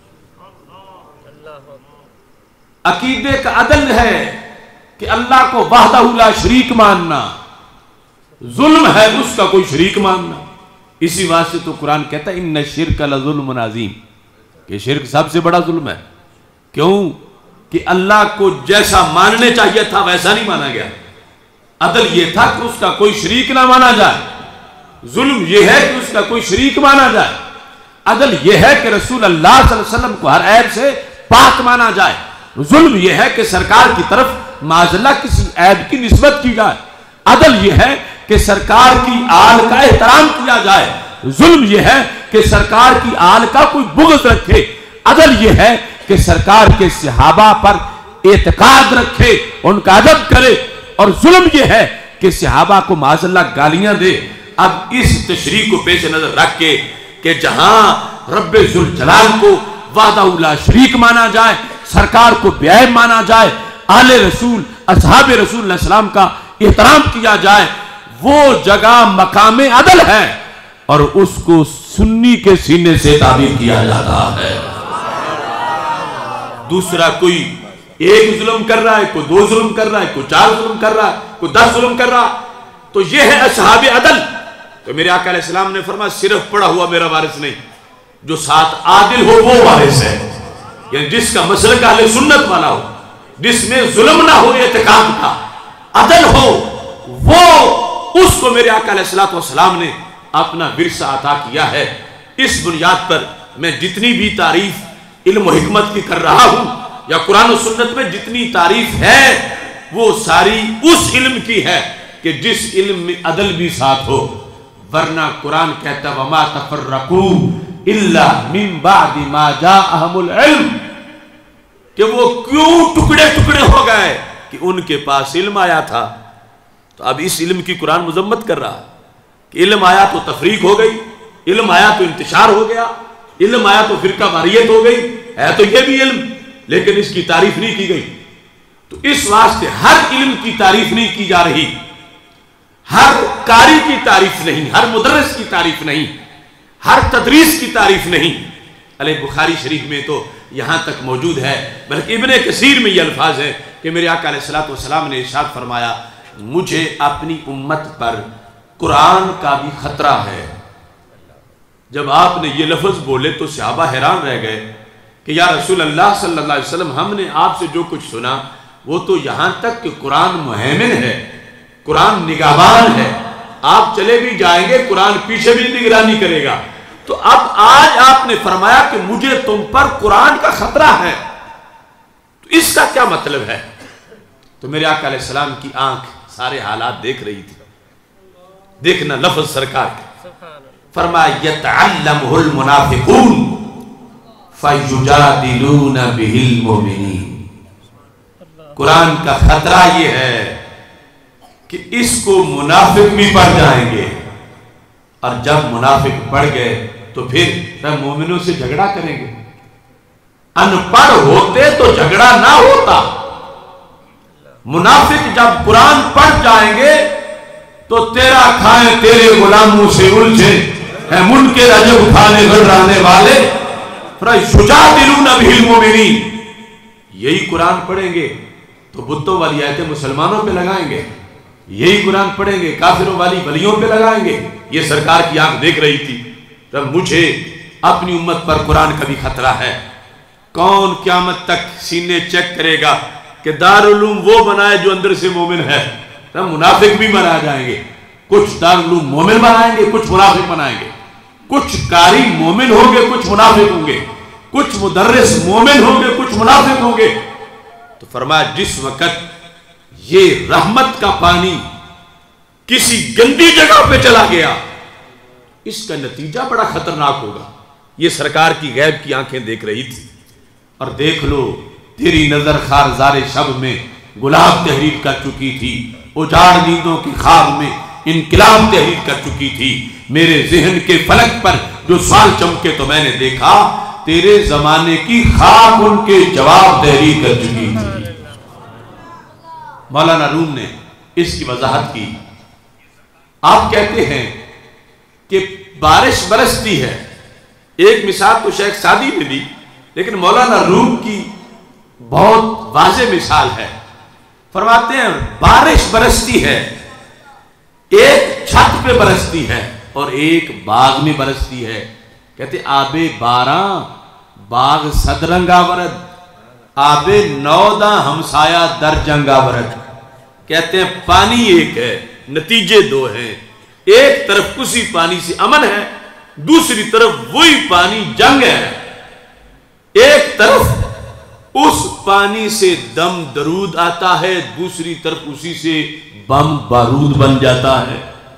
عقیدے کا عدل ہے کہ اللہ کو وحدہ لا شریک ماننا، ظلم ہے اس کا کوئی شریک ماننا۔ اسی واسطے تو قرآن کہتا ہے ان الشرک لظلم عظیم، کہ شرک سب سے بڑا ظلم ہے۔ کیوں؟ کہ اللہ کو جیسا ماننے چاہیے تھا ویسا نہیں مانا گیا۔ عدل یہ تھا کہ اس کا کوئی شریک نہ مانا جائے، ظلم یہ ہے کہ اس کا کوئی شریک مانا جائے۔ عدل یہ ہے کہ رسول اللہ صلی اللہ علیہ وسلم کو ہر عیب سے پاک مانا جائے۔ ظلم یہ ہے کہ سرکار کی طرف معاذ اللہ کسی عیب کی نسبت کی جائے۔ عدل یہ ہے کہ سرکار کی آل کا احترام کیا جائے۔ ظلم یہ ہے کہ سرکار کی آل کا کوئی بغض رکھے۔ عدل یہ ہے کہ سرکار کے صحابہ پر اعتقاد رکھے، ان کا ادب کرے۔ اور ظلم یہ ہے کہ صحابہ کو معاذ اللہ گالیاں دے۔ اب اس تشریح کو پیش نظر رکھ کے کہ جہاں رب ذوالجلال کو وحدہ لا شریک مانا جائے، سرکار کو بے عیب مانا جائے، آل رسول اصحاب رسول اللہ علیہ وسلم کا احترام کیا جائے، وہ جگہ مقام عدل ہے اور اس کو سنی کے سینے سے تعبیر کیا جاتا ہے۔ دوسرا کوئی ایک ظلم کر رہا ہے، کوئی 2 ظلم کر رہا ہے، کوئی 4 ظلم کر رہا ہے، کوئی 10 ظلم کر رہا، تو یہ ہے اصحاب عدل۔ تو میرے آقا علیہ السلام نے فرمایا صرف پڑھا ہوا میرا وارث نہیں، جو ساتھ عادل ہو وہ وارث ہے، یعنی جس کا مسلک اہل سنت والا ہو، جس میں ظلم نہ ہو، اعتقاد کا عدل ہو، وہ اس کو میرے آقا علیہ السلام نے اپنا ورثہ عطا کیا ہے۔ اس بنیاد پر میں جتنی بھی تعریف علم و حکمت کی کر رہا ہوں یا قرآن و سنت میں جتنی تعریف ہے وہ ساری اس علم کی ہے کہ جس علم میں عدل بھی ساتھ ہو، ورنہ قرآن کہتا وما تفرقوا الا من بعد ما جاءهم العلم، کہ وہ کیوں ٹکڑے ٹکڑے ہو گئے کہ ان کے پاس علم آیا تھا۔ تو اب اس علم کی قرآن مذمت کر رہا کہ علم آیا تو تفریق ہو گئی، علم آیا تو انتشار ہو گیا، علم آیا تو فرقہ واریت ہو گئی، ہے تو یہ بھی علم لیکن اس کی تعریف نہیں کی گئی۔ تو اس واسطے ہر علم کی تعریف نہیں کی جا رہی، ہر قاری کی تعریف نہیں، ہر مدرس کی تعریف نہیں، ہر تدریس کی تعریف نہیں۔ علی بخاری شریف میں تو یہاں تک موجود ہے، بلکہ ابن کثیر میں یہ الفاظ ہے کہ میرے آقا علیہ الصلوۃ والسلام نے ارشاد فرمایا مجھے اپنی امت پر قرآن کا بھی خطرہ ہے۔ جب آپ نے یہ لفظ بولے تو صحابہ حیران رہ گئے کہ یا رسول اللہ صلی اللہ علیہ وسلم، ہم نے آپ سے جو کچھ سنا وہ تو یہاں تک کہ قرآن مہیمن ہے، قرآن نگہبان ہے، آپ چلے بھی جائیں گے قرآن پیچھے بھی نگرانی کرے گا، تو اب آج آپ نے فرمایا کہ مجھے تم پر قرآن کا خطرہ ہے، تو اس کا کیا مطلب ہے؟ تو میرے آقا علیہ السلام کی آنکھ سارے حالات دیکھ رہی تھی۔ دیکھنا لفظ سرکار کا، فرمایا یتعلمہ المنافقون فیجادلون بہ المؤمنین۔ قرآن کا خطرہ یہ ہے کہ اس کو منافق بھی پڑھ جائیں گے، اور جب منافق پڑھ گئے تو پھر مومنوں سے جھگڑا کریں گے۔ ان پڑھ ہوتے تو جھگڑا نہ ہوتا، منافق جب قرآن پڑھ جائیں گے تو تیرا کھائیں تیرے غلاموں سے الجھے ہے منکر عجب کھانے گھبرانے والے فیجادلون بہ المؤمنین۔ یہی قرآن پڑھیں گے تو بتوں والی آیتیں مسلمانوں پہ لگائیں گے، یہی قرآن پڑھیں گے کافروں والی ولیوں پہ لگائیں گے۔ یہ سرکار کی آنکھ دیکھ رہی تھی۔ رب مجھے اپنی امت پر قرآن کا بھی خطرہ ہے۔ کون قیامت تک سینے چیک کرے گا کہ دارالعلوم وہ بنائے جو اندر سے مومن ہے؟ رب منافق بھی بنا جائیں گے، کچھ دارالعلوم مومن بنائیں گے، کچھ منافق بنائیں گے، کچھ قاری مومن ہوں گے، کچھ منافق ہوں گے، کچھ مدرس مومن ہوں گے، کچھ منافق ہوں گے۔ تو فرمایا جس وقت یہ رحمت کا پانی کسی گندی جگہ پہ چلا گیا اس کا نتیجہ بڑا خطرناک ہوگا۔ یہ سرکار کی غیب کی آنکھیں دیکھ رہی تھی۔ اور دیکھ لو تیری نظر خارزار شب میں گلاب تحریر کر چکی تھی، اجاڑ نیندوں کی خواب میں انقلاب تحریر کر چکی تھی۔ میرے ذہن کے فلک پر جو سوال چمکے تو میں نے دیکھا تیرے زمانے کی خاک ان کے جواب تحریر کر چکی تھی۔ مولانا روم نے اس کی وضاحت کی۔ آپ کہتے ہیں کہ بارش برستی ہے، ایک مثال تو شیخ سعدی نے دی لیکن مولانا روم کی بہت واضح مثال ہے۔ فرماتے ہیں بارش برستی ہے، ایک چھت پہ برستی ہے اور ایک باغ میں برستی ہے۔ کہتے آب باراں باغ صد رنگا ورد، آب نوداں ہمسایہ در جنگا ورد۔ کہتے ہیں پانی ایک ہے، نتیجے دو ہیں، ایک طرف اسی پانی سے امن ہے، دوسری طرف وہی پانی جنگ ہے۔ ایک طرف اس پانی سے دم درود آتا ہے، دوسری طرف اسی سے بم بارود بن جاتا ہے۔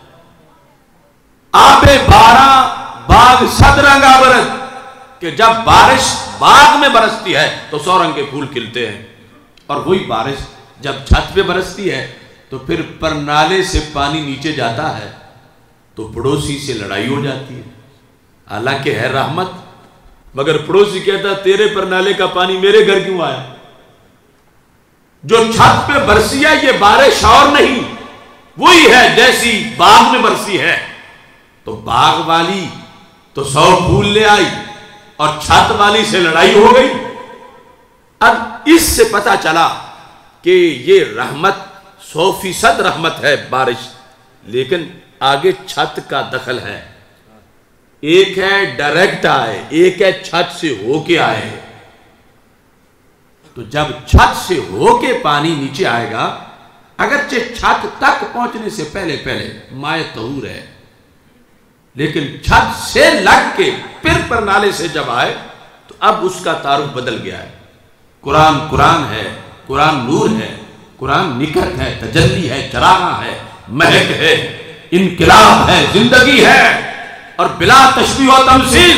آب باراں باغ صد رنگا ورد، کہ جب بارش باغ میں برستی ہے تو 100 رنگ کے پھول کھلتے ہیں، اور وہی بارش جب چھت پہ برستی ہے تو پھر پرنالے سے پانی نیچے جاتا ہے تو پڑوسی سے لڑائی ہو جاتی ہے۔ حالانکہ ہے رحمت، مگر پڑوسی کہتا تیرے پرنالے کا پانی میرے گھر کیوں آیا؟ جو چھت پہ برسی ہے یہ بارش اور نہیں، وہی ہے جیسی باغ میں برسی ہے۔ تو باغ والی تو 100 پھول لے آئی اور چھت والی سے لڑائی ہو گئی۔ اب اس سے پتا چلا کہ یہ رحمت 100% رحمت ہے بارش، لیکن آگے چھت کا دخل ہے۔ ایک ہے ڈائریکٹ آئے، ایک ہے چھت سے ہو کے آئے۔ تو جب چھت سے ہو کے پانی نیچے آئے گا، اگرچہ چھت تک پہنچنے سے پہلے مائع طہور ہے، لیکن چھت سے لگ کے پھر پرنالے سے جب آئے تو اب اس کا تعارف بدل گیا ہے۔ قرآن قرآن ہے، قرآن نور ہے، قرآن نکہت ہے، تجلی ہے، چراغاں ہے، مہک ہے، انقلاب ہے، زندگی ہے، اور بلا تشبیہ و تمثیل۔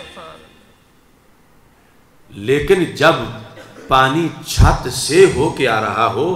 لیکن جب پانی چھت سے ہو کے آ رہا ہو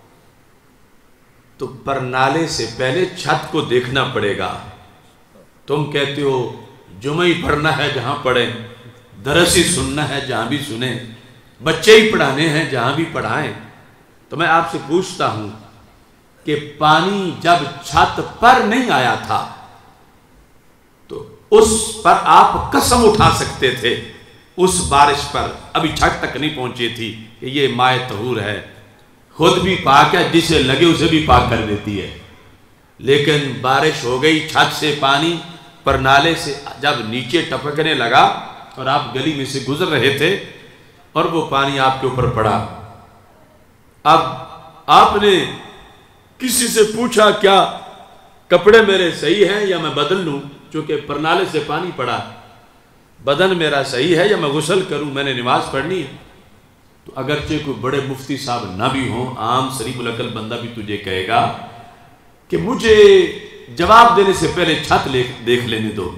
تو پرنالے سے پہلے چھت کو دیکھنا پڑے گا۔ تم کہتے ہو جمعہ ہی پڑھنا ہے جہاں پڑھیں، درس ہی سننا ہے جہاں بھی سنیں، بچے ہی پڑھانے ہیں جہاں بھی پڑھائیں۔ تو میں آپ سے پوچھتا ہوں کہ پانی جب چھت پر نہیں آیا تھا تو اس پر آپ قسم اٹھا سکتے تھے، اس بارش پر ابھی چھت تک نہیں پہنچی تھی کہ یہ مائے طہور ہے، خود بھی پاک ہے، جسے لگے اسے بھی پاک کر دیتی ہے۔ لیکن بارش ہو گئی، چھت سے پانی پرنالے سے جب نیچے ٹپکنے لگا اور آپ گلی میں سے گزر رہے تھے اور وہ پانی آپ کے اوپر پڑا، اب آپ نے کسی سے پوچھا کیا کپڑے میرے صحیح ہیں یا میں بدل لوں، چونکہ پرنالے سے پانی پڑا، بدن میرا صحیح ہے یا میں غسل کروں، میں نے نماز پڑھنی ہے؟ تو اگرچہ کوئی بڑے مفتی صاحب نہ بھی ہوں، عام سلیم العقل بندہ بھی تجھے کہے گا کہ مجھے جواب دینے سے پہلے چھت دیکھ لینے دو،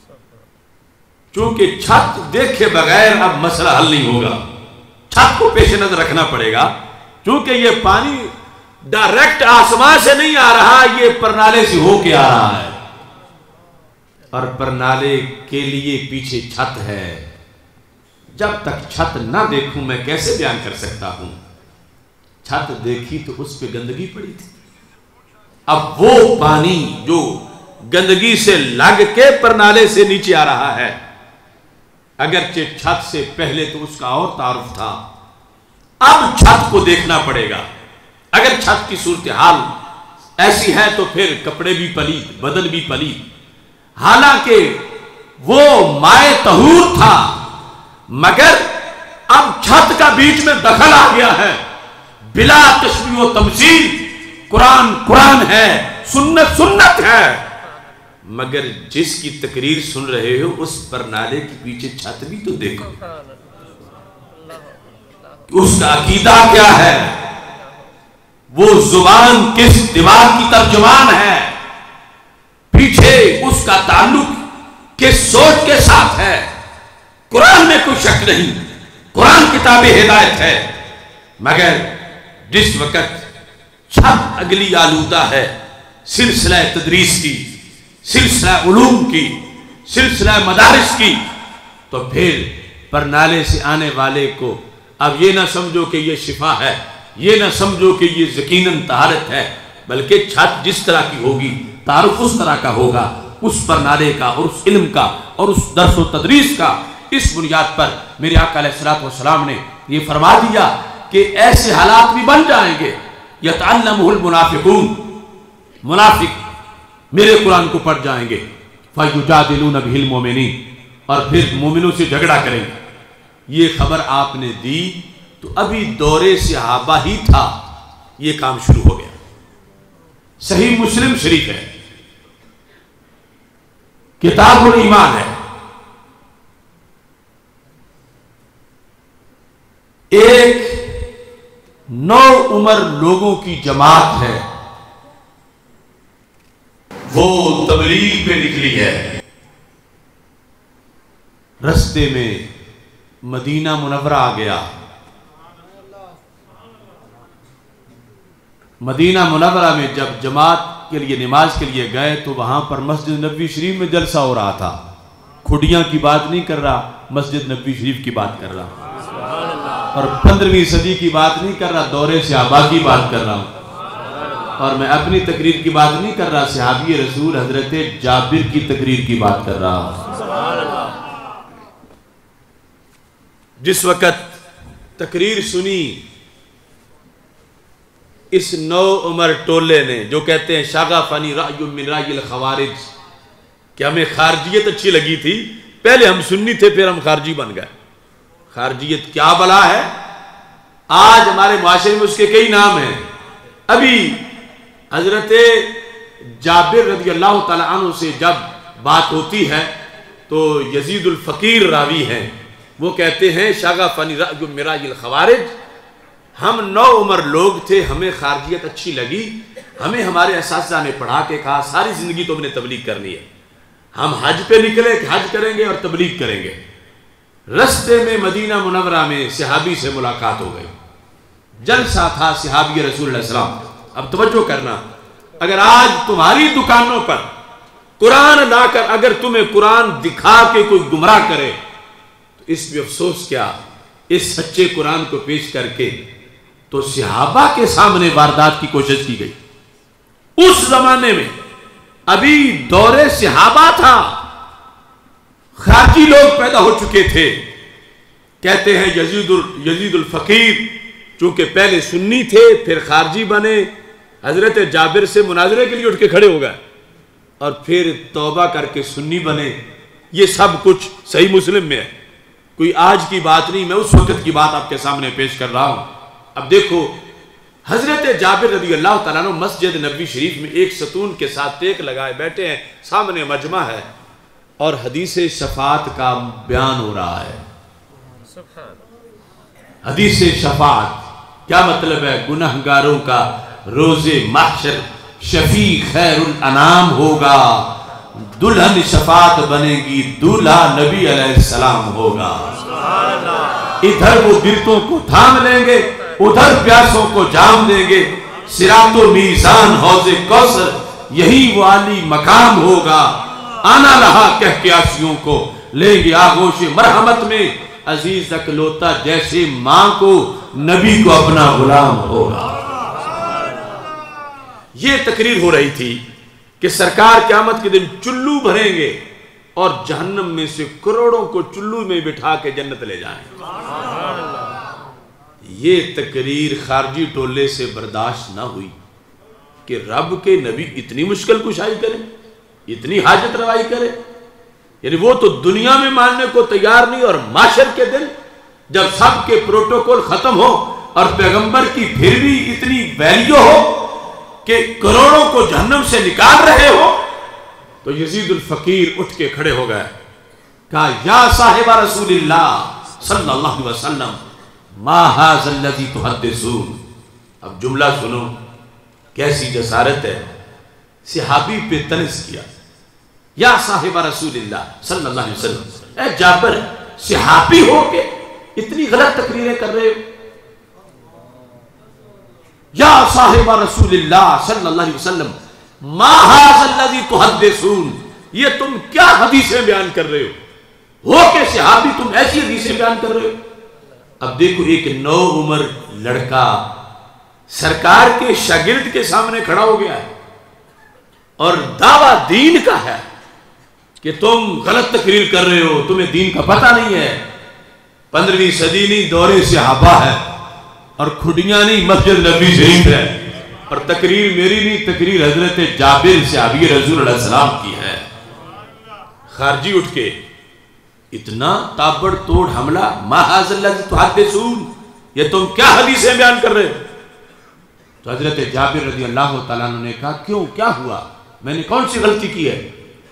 چونکہ چھت دیکھے بغیر اب مسئلہ حل نہیں ہوگا، چھت کو پیش نظر رکھنا پڑے گا، چونکہ یہ پانی ڈائریکٹ آسمان سے نہیں آ رہا، یہ پرنالے سے ہو کے آ رہا ہے، اور پرنالے کے لیے پیچھے چھت ہے۔ جب تک چھت نہ دیکھوں میں کیسے بیان کر سکتا ہوں؟ چھت دیکھی تو اس پہ گندگی پڑی تھی، اب وہ پانی جو گندگی سے لگ کے پرنالے سے نیچے آ رہا ہے، اگرچہ چھت سے پہلے تو اس کا اور تعارف تھا، اب چھت کو دیکھنا پڑے گا۔ اگر چھت کی صورتحال ایسی ہے تو پھر کپڑے بھی پلید، بدن بھی پلید، حالانکہ وہ مائے طہور تھا، مگر اب چھت کا بیچ میں دخل آ گیا ہے، بلا تشبیہ و تمثیل۔ قرآن قرآن ہے، سنت سنت ہے، مگر جس کی تقریر سن رہے ہو اس پرنالے کے پیچھے چھت بھی تو دیکھو، اس کا عقیدہ کیا ہے، وہ زبان کس دماغ کی ترجمان ہے، پیچھے اس کا تعلق کس سوچ کے ساتھ ہے۔ قرآن میں کوئی شک نہیں، قرآن کتاب ہدایت ہے، مگر جس وقت چھت اگلی آلودہ ہے سلسلہ تدریس کی، سلسلہ علوم کی، سلسلہ مدارس کی، تو پھر پرنالے سے آنے والے کو اب یہ نہ سمجھو کہ یہ شفا ہے، یہ نہ سمجھو کہ یہ یقیناً طہارت ہے، بلکہ چھت جس طرح کی ہوگی تعارف اس طرح کا ہوگا، اس پرنالے کا اور اس علم کا اور اس درس و تدریس کا۔ اس بنیاد پر میرے آقا علیہ الصلوۃ والسلام نے یہ فرما دیا کہ ایسے حالات بھی بن جائیں گے، یتعلمہ المنافقون، منافق میرے قرآن کو پڑھ جائیں گے، فیجادلون بہ المؤمنین، اور پھر مومنوں سے جھگڑا کریں گے۔ یہ خبر آپ نے دی تو ابھی دور صحابہ ہی تھا، یہ کام شروع ہو گیا۔ صحیح مسلم شریف ہے، کتاب الایمان ہے، ایک نو عمر لوگوں کی جماعت ہے، وہ تبلیغ پہ نکلی ہے۔ رستے میں مدینہ منورہ آ گیا، مدینہ منورہ میں جب جماعت کے لیے نماز کے لیے گئے تو وہاں پر مسجد نبوی شریف میں جلسہ ہو رہا تھا۔ کھڑیاں کی بات نہیں کر رہا، مسجد نبوی شریف کی بات کر رہا، اور 15ویں صدی کی بات نہیں کر رہا، دور صحابہ کی بات کر رہا ہوں، اور میں اپنی تقریر کی بات نہیں کر رہا، صحابی رسول حضرت جابر کی تقریر کی بات کر رہا ہوں۔ جس وقت تقریر سنی اس نو عمر ٹولے نے، جو کہتے ہیں شغفنی رأی من رأی الخوارج، کہ ہمیں خارجیت اچھی لگی تھی، پہلے ہم سنی تھے پھر ہم خارجی بن گئے۔ خارجیت کیا بلا ہے، آج ہمارے معاشرے میں اس کے کئی نام ہیں۔ ابھی حضرت جابر رضی اللہ تعالیٰ عنہ سے جب بات ہوتی ہے تو یزید الفقیر راوی ہیں، وہ کہتے ہیں شغفنی رأی من رأی الخوارج، ہم نو عمر لوگ تھے، ہمیں خارجیت اچھی لگی، ہمیں ہمارے اساتذہ نے پڑھا کے کہا ساری زندگی تم نے تبلیغ کرنی ہے. ہم حج پہ نکلے کہ حج کریں گے اور تبلیغ کریں گے. رستے میں مدینہ منورہ میں صحابی سے ملاقات ہو گئی. جلسہ تھا صحابی رسول اللہ علیہ وسلم. اب توجہ کرنا، اگر آج تمہاری دکانوں پر قرآن لا کر اگر تمہیں قرآن دکھا کے کوئی گمراہ کرے تو اس میں افسوس کیا، اس سچے قرآن کو پیش کر کے تو صحابہ کے سامنے واردات کی کوشش کی گئی. اس زمانے میں ابھی دور صحابہ تھا، خارجی لوگ پیدا ہو چکے تھے. کہتے ہیں یزید الفقیر چونکہ پہلے سنی تھے پھر خارجی بنے، حضرت جابر سے مناظرے کے لیے اٹھ کے کھڑے ہو گئے اور پھر توبہ کر کے سنی بنے. یہ سب کچھ صحیح مسلم میں ہے، کوئی آج کی بات نہیں، میں اس وقت کی بات آپ کے سامنے پیش کر رہا ہوں. اب دیکھو حضرت جابر رضی اللہ تعالیٰ عنہ مسجد نبوی شریف میں ایک ستون کے ساتھ ٹیک لگائے بیٹھے ہیں، سامنے مجمع ہے اور حدیث شفاعت کا بیان ہو رہا ہے. حدیث شفاعت کیا مطلب ہے؟ گنہگاروں کا روز محشر شفیع خیر الانام ہوگا، دلہن شفاعت بنے گی، دولہا نبی علیہ السلام ہوگا. ادھر وہ گرتوں کو تھام لیں گے، ادھر پیاسوں کو جام دیں گے. صراط و میزان حوض کوثر یہی وہ عالی مقام ہوگا. آنا رہا کہہ کے آسیوں کو لیں گے آغوش مرحمت میں. عزیز اکلوتا جیسے ماں کو نبی کو اپنا غلام ہوگا. یہ تقریر ہو رہی تھی کہ سرکار قیامت کے دن چلو بھریں گے اور جہنم میں سے کروڑوں کو چلو میں بٹھا کے جنت لے جائیں. یہ تقریر خارجی ٹولے سے برداشت نہ ہوئی کہ رب کے نبی اتنی مشکل کشائی کرے، اتنی حاجت روائی کرے. یعنی وہ تو دنیا میں ماننے کو تیار نہیں، اور معاشر کے دن جب سب کے پروٹوکول ختم ہو اور پیغمبر کی پھر بھی اتنی ویلیو ہو کہ کروڑوں کو جہنم سے نکال رہے ہو، تو یزید الفقیر اٹھ کے کھڑے ہو گئے. کہا یا صاحب رسول اللہ صلی اللہ علیہ وسلم ما ھذا الذی تحدثون. اب جملہ سنو کیسی جسارت ہے. صحابی پہ طنز کیا، یا صاحب رسول اللہ صلی اللہ علیہ وسلم، اے جابر صحابی ہو کے اتنی غلط تقریریں کر رہے ہو. یا صاحب رسول اللہ صلی اللہ علیہ وسلم ما ھذا الذی تحدثون، یہ تم کیا حدیثیں بیان کر رہے ہو کہ صحابی تم ایسی حدیثیں بیان کر رہے ہو. اب دیکھو ایک نو عمر لڑکا سرکار کے شاگرد کے سامنے کھڑا ہو گیا ہے اور دعویٰ دین کا ہے کہ تم غلط تقریر کر رہے ہو، تمہیں دین کا پتہ نہیں ہے. 15ویں صدی نہیں، دور صحابہ ہے اور کھڈیاں نہیں، مسجد نبوی شریف ہے. اور تقریر میری نہیں، تقریر حضرت جابر صحابی رسول اللہ علیہ السلام کی ہے. خارجی اٹھ کے اتنا تابڑ توڑ حملہ، ما ھذا الذی تحدثون، یہ تم کیا حدیثیں بیان کر رہے ہو. تو حضرت جابر رضی اللہ تعالیٰ عنہ نے کہا کیوں، کیا ہوا، میں نے کون سی غلطی کی ہے.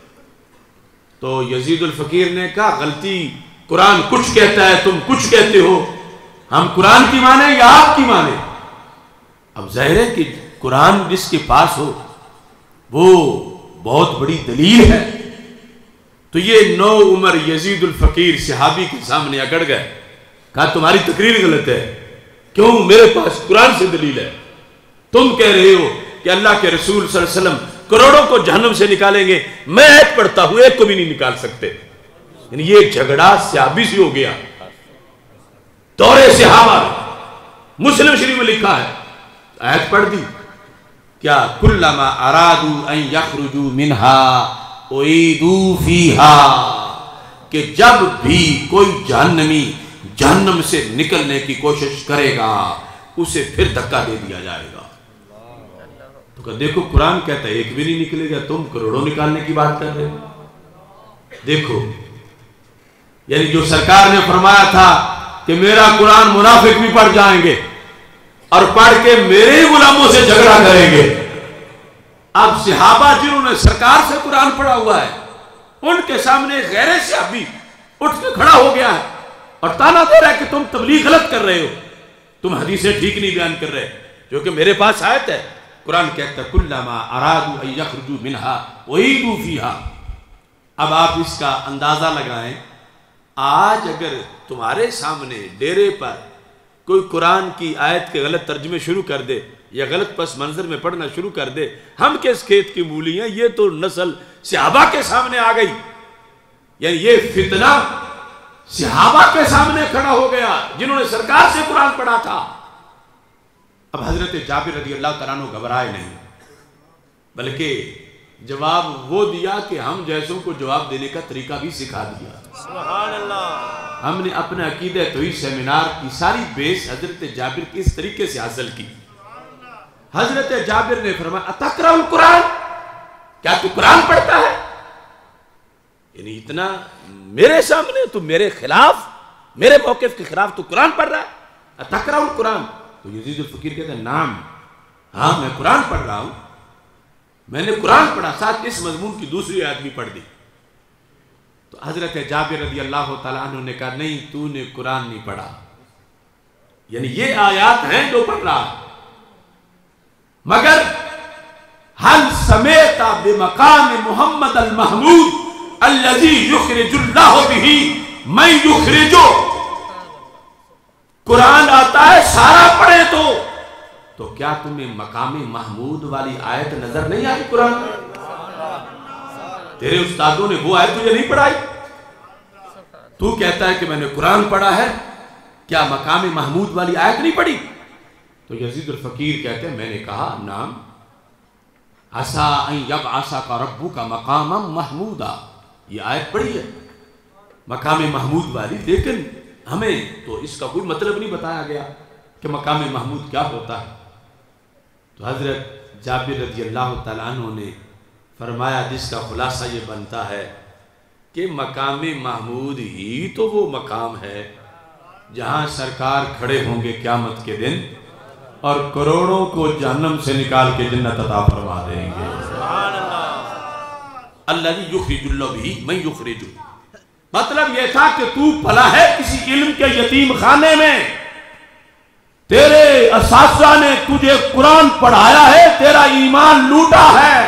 تو یزید الفقیر نے کہا غلطی قرآن کچھ کہتا ہے، تم کچھ کہتے ہو، ہم قرآن کی مانیں یا آپ کی مانیں. اب ظاہر ہے کہ قرآن جس کے پاس ہو وہ بہت بڑی دلیل ہے. تو یہ نو عمر یزید الفقیر صحابی کے سامنے اکڑ گئے. کہا تمہاری تقریر غلط ہے، کیوں، میرے پاس قرآن سے دلیل ہے. تم کہہ رہے ہو کہ اللہ کے رسول صلی اللہ علیہ وسلم کروڑوں کو جہنم سے نکالیں گے، میں ایک پڑھتا ہوں ایک کو بھی نہیں نکال سکتے. یعنی یہ جھگڑا صحابی سے ہو گیا. دور صحابہ مسلم شریف میں لکھا ہے، آیت پڑھ دی کیا، کلما ارادوا ان یخرجوا منها اعیدوا فیها، کہ جب بھی کوئی جہنمی جہنم سے نکلنے کی کوشش کرے گا اسے پھر دھکا دے دیا جائے گا. تو کہ دیکھو قرآن کہتا ہے ایک بھی نہیں نکلے گا، تم کروڑوں نکالنے کی بات کر رہے ہو. دیکھو یعنی جو سرکار نے فرمایا تھا کہ میرا قرآن منافق بھی پڑھ جائیں گے اور پڑھ کے میرے غلاموں سے جھگڑا کریں گے. اب صحابہ جنہوں نے سرکار سے قرآن پڑھا ہوا ہے ان کے سامنے غیر صحابی اٹھ کے کھڑا ہو گیا ہے اور تانا دے رہا ہے کہ تم تبلیغ غلط کر رہے ہو، تم حدیثیں ٹھیک نہیں بیان کر رہے. جو کہ میرے پاس آیت ہے، قرآن کہتا ہے کلما ارادوا ان یخرجوا منہا اعیدوا فیہا۔ اب آپ اس کا اندازہ لگائیں، آج اگر تمہارے سامنے ڈیرے پر کوئی قرآن کی آیت کے غلط ترجمے شروع کر دے یا غلط پس منظر میں پڑھنا شروع کر دے، ہم کس کھیت کی مولی ہیں، یہ تو نسل صحابہ کے سامنے آ گئی، یعنی یہ فتنہ صحابہ کے سامنے کھڑا ہو گیا جنہوں نے سرکار سے قرآن پڑھا تھا۔ اب حضرت جابر رضی اللہ تعالیٰ عنہ گھبرائے نہیں، بلکہ جواب وہ دیا کہ ہم جیسوں کو جواب دینے کا طریقہ بھی سکھا دیا۔ سبحان اللہ۔ ہم نے اپنے عقیدہ توحید سیمینار کی ساری بیس حضرت جابر کی اس طریقے سے حاصل کی۔ حضرت جابر نے فرمایا اتقرأ القرآن، کیا تو قرآن پڑھتا ہے؟ یعنی اتنا میرے سامنے تو میرے خلاف، میرے موقف کے خلاف تو قرآن پڑھ رہا ہے، اتقرأ القرآن؟ تو یزید الفقیر کہتا ہے نعم، ہاں میں قرآن پڑھ رہا ہوں، میں نے قرآن پڑھا، ساتھ اس مضمون کی دوسری آیت بھی پڑھ دی۔ تو حضرت جابر رضی اللہ تعالیٰ عنہ نے کہا نہیں، تو نے قرآن نہیں پڑھا، یعنی یہ آیات ہیں جو پڑھ رہا ہے، مگر حل سمیت بمقام محمد المحمود الذی یخرج اللہ بہ من یخرجو۔ قرآن آتا ہے سارا پڑھے تو کیا تمہیں مقام محمود والی آیت نظر نہیں آئی قرآن میں؟ تیرے استادوں نے وہ آیت تجھے نہیں پڑھائی، تو کہتا ہے کہ میں نے قرآن پڑھا ہے، کیا مقام محمود والی آیت نہیں پڑھی؟ تو یزید الفقیر کہتے ہیں میں نے کہا نعم عسیٰ ان یبعثک ربک مقاما محمودا، یہ آیت پڑھی ہے مقام محمود والی، لیکن ہمیں تو اس کا کوئی مطلب نہیں بتایا گیا کہ مقام محمود کیا ہوتا ہے۔ تو حضرت جابر رضی اللہ تعالیٰ عنہ نے فرمایا جس کا خلاصہ یہ بنتا ہے کہ مقام محمود ہی تو وہ مقام ہے جہاں سرکار کھڑے ہوں گے قیامت کے دن اور کروڑوں کو جہنم سے نکال کے جنت عطا فرما دیں گے۔ سبحان اللہ۔ الذی یخرج اللہ بہ من یخرج، مطلب یہ تھا کہ تو پلا ہے کسی علم کے یتیم خانے میں، تیرے اساتذہ نے تجھے قرآن پڑھایا ہے، تیرا ایمان لوٹا ہے،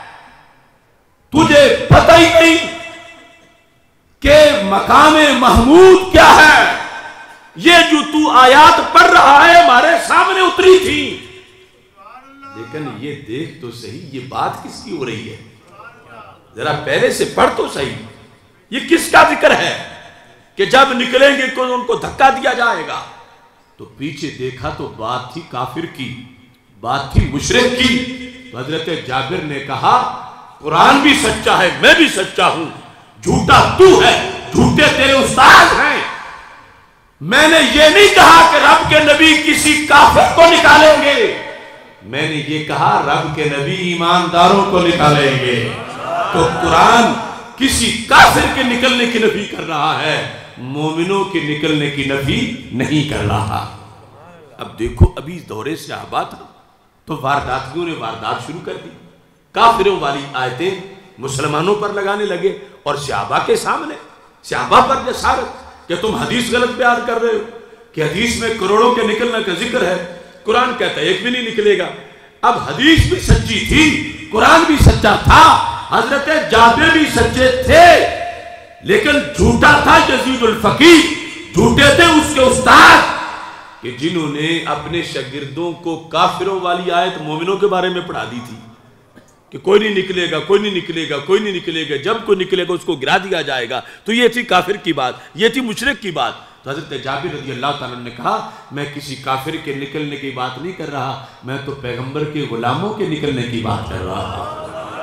تجھے پتہ ہی نہیں کہ مقام محمود کیا ہے۔ یہ جو تو آیات پڑھ رہا ہے ہمارے سامنے اتری تھی، لیکن یہ دیکھ تو صحیح یہ بات کس کی ہو رہی ہے، ذرا پہلے سے پڑھ تو صحیح، یہ کس کا ذکر ہے کہ جب نکلیں گے تو ان کو دھکا دیا جائے گا؟ تو پیچھے دیکھا تو بات تھی کافر کی، بات تھی مشرک کی۔ تو حضرت جابر نے کہا قرآن بھی سچا ہے، میں بھی سچا ہوں، جھوٹا تو ہے، جھوٹے تیرے استاد ہیں۔ میں نے یہ نہیں کہا کہ رب کے نبی کسی کافر کو نکالیں گے، میں نے یہ کہا رب کے نبی ایمانداروں کو نکالیں گے۔ تو قرآن کسی کافر کے نکلنے کی نفی کر رہا ہے، مومنوں کے نکلنے کی نفی نہیں کر رہا۔ اب دیکھو ابھی دورے صحابہ تھا تو وارداتیوں نے واردات شروع کر دی، کافروں والی آیتیں مسلمانوں پر لگانے لگے، اور صحابہ کے سامنے صحابہ پر جسارت کہ تم حدیث غلط بیان کر رہے ہو کہ حدیث میں کروڑوں کے نکلنے کا ذکر ہے، قرآن کہتا ہے ایک بھی نہیں نکلے گا۔ اب حدیث بھی سچی تھی، قرآن بھی سچا تھا، حضرت جابر بھی سچے تھے، لیکن جھوٹا تھا یزید الفقیر، جھوٹے تھے اس کے استاد کہ جنہوں نے اپنے شاگردوں کو کافروں والی آیت مومنوں کے بارے میں پڑھا دی تھی کہ کوئی نہیں نکلے گا، کوئی نہیں نکلے گا، کوئی نہیں نکلے گا، جب کوئی نکلے گا اس کو گرا دیا جائے گا۔ تو یہ تھی کافر کی بات، یہ تھی مشرک کی بات۔ تو حضرت جابر رضی اللہ تعالیٰ نے کہا میں کسی کافر کے نکلنے کی بات نہیں کر رہا، میں تو پیغمبر کے غلاموں کے نکلنے کی بات کر رہا ہوں۔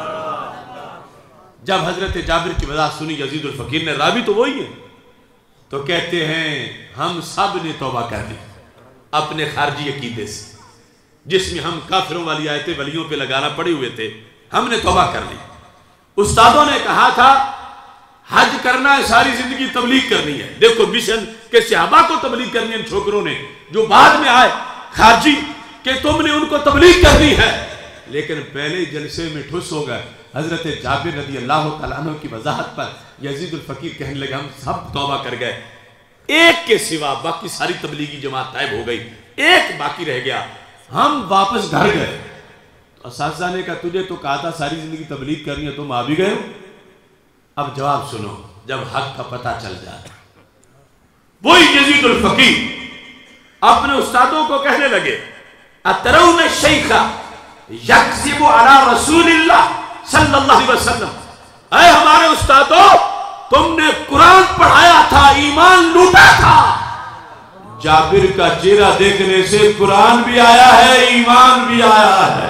جب حضرت جابر کی وضاحت سنی یزید الفقیر نے، راوی تو وہی ہے، تو کہتے ہیں ہم سب نے توبہ کر دی اپنے خارجی عقیدے سے، جس میں ہم کافروں والی آیتیں ولیوں پہ لگانا پڑے ہوئے تھے، ہم نے توبہ کر لی۔ استادوں نے کہا تھا حج کرنا ہے، ساری زندگی تبلیغ کرنی ہے، دیکھو مشن کہ صحابہ کو تبلیغ کرنی ہے، ان چھوکروں نے جو بعد میں آئے خارجی کہ تم نے ان کو تبلیغ کرنی ہے، لیکن پہلے جلسے میں ٹھس ہو گئے۔ حضرت جابر رضی اللہ تعالیٰ عنہ کی وضاحت پر یزید الفقیر کہنے لگا ہم سب توبہ کر گئے، ایک کے سوا باقی ساری تبلیغی جماعت غائب ہو گئی، ایک باقی رہ گیا، ہم واپس گھر گئے۔ اساتذہ نے کہا تجھے تو کہا تھا ساری زندگی تبلیغ کرنی ہے، تم آ بھی گئے ہو؟ اب جواب سنو جب حق کا پتہ چل جائے۔ وہی یزید الفقی اپنے استادوں کو کہنے لگے اترون الشیخ یکذب علی رسول اللہ صلی اللہ علیہ وسلم، اے ہمارے استادوں تم نے قرآن پڑھایا تھا، ایمان لوٹا تھا۔ جابر کا چہرہ دیکھنے سے قرآن بھی آیا ہے، ایمان بھی آیا ہے۔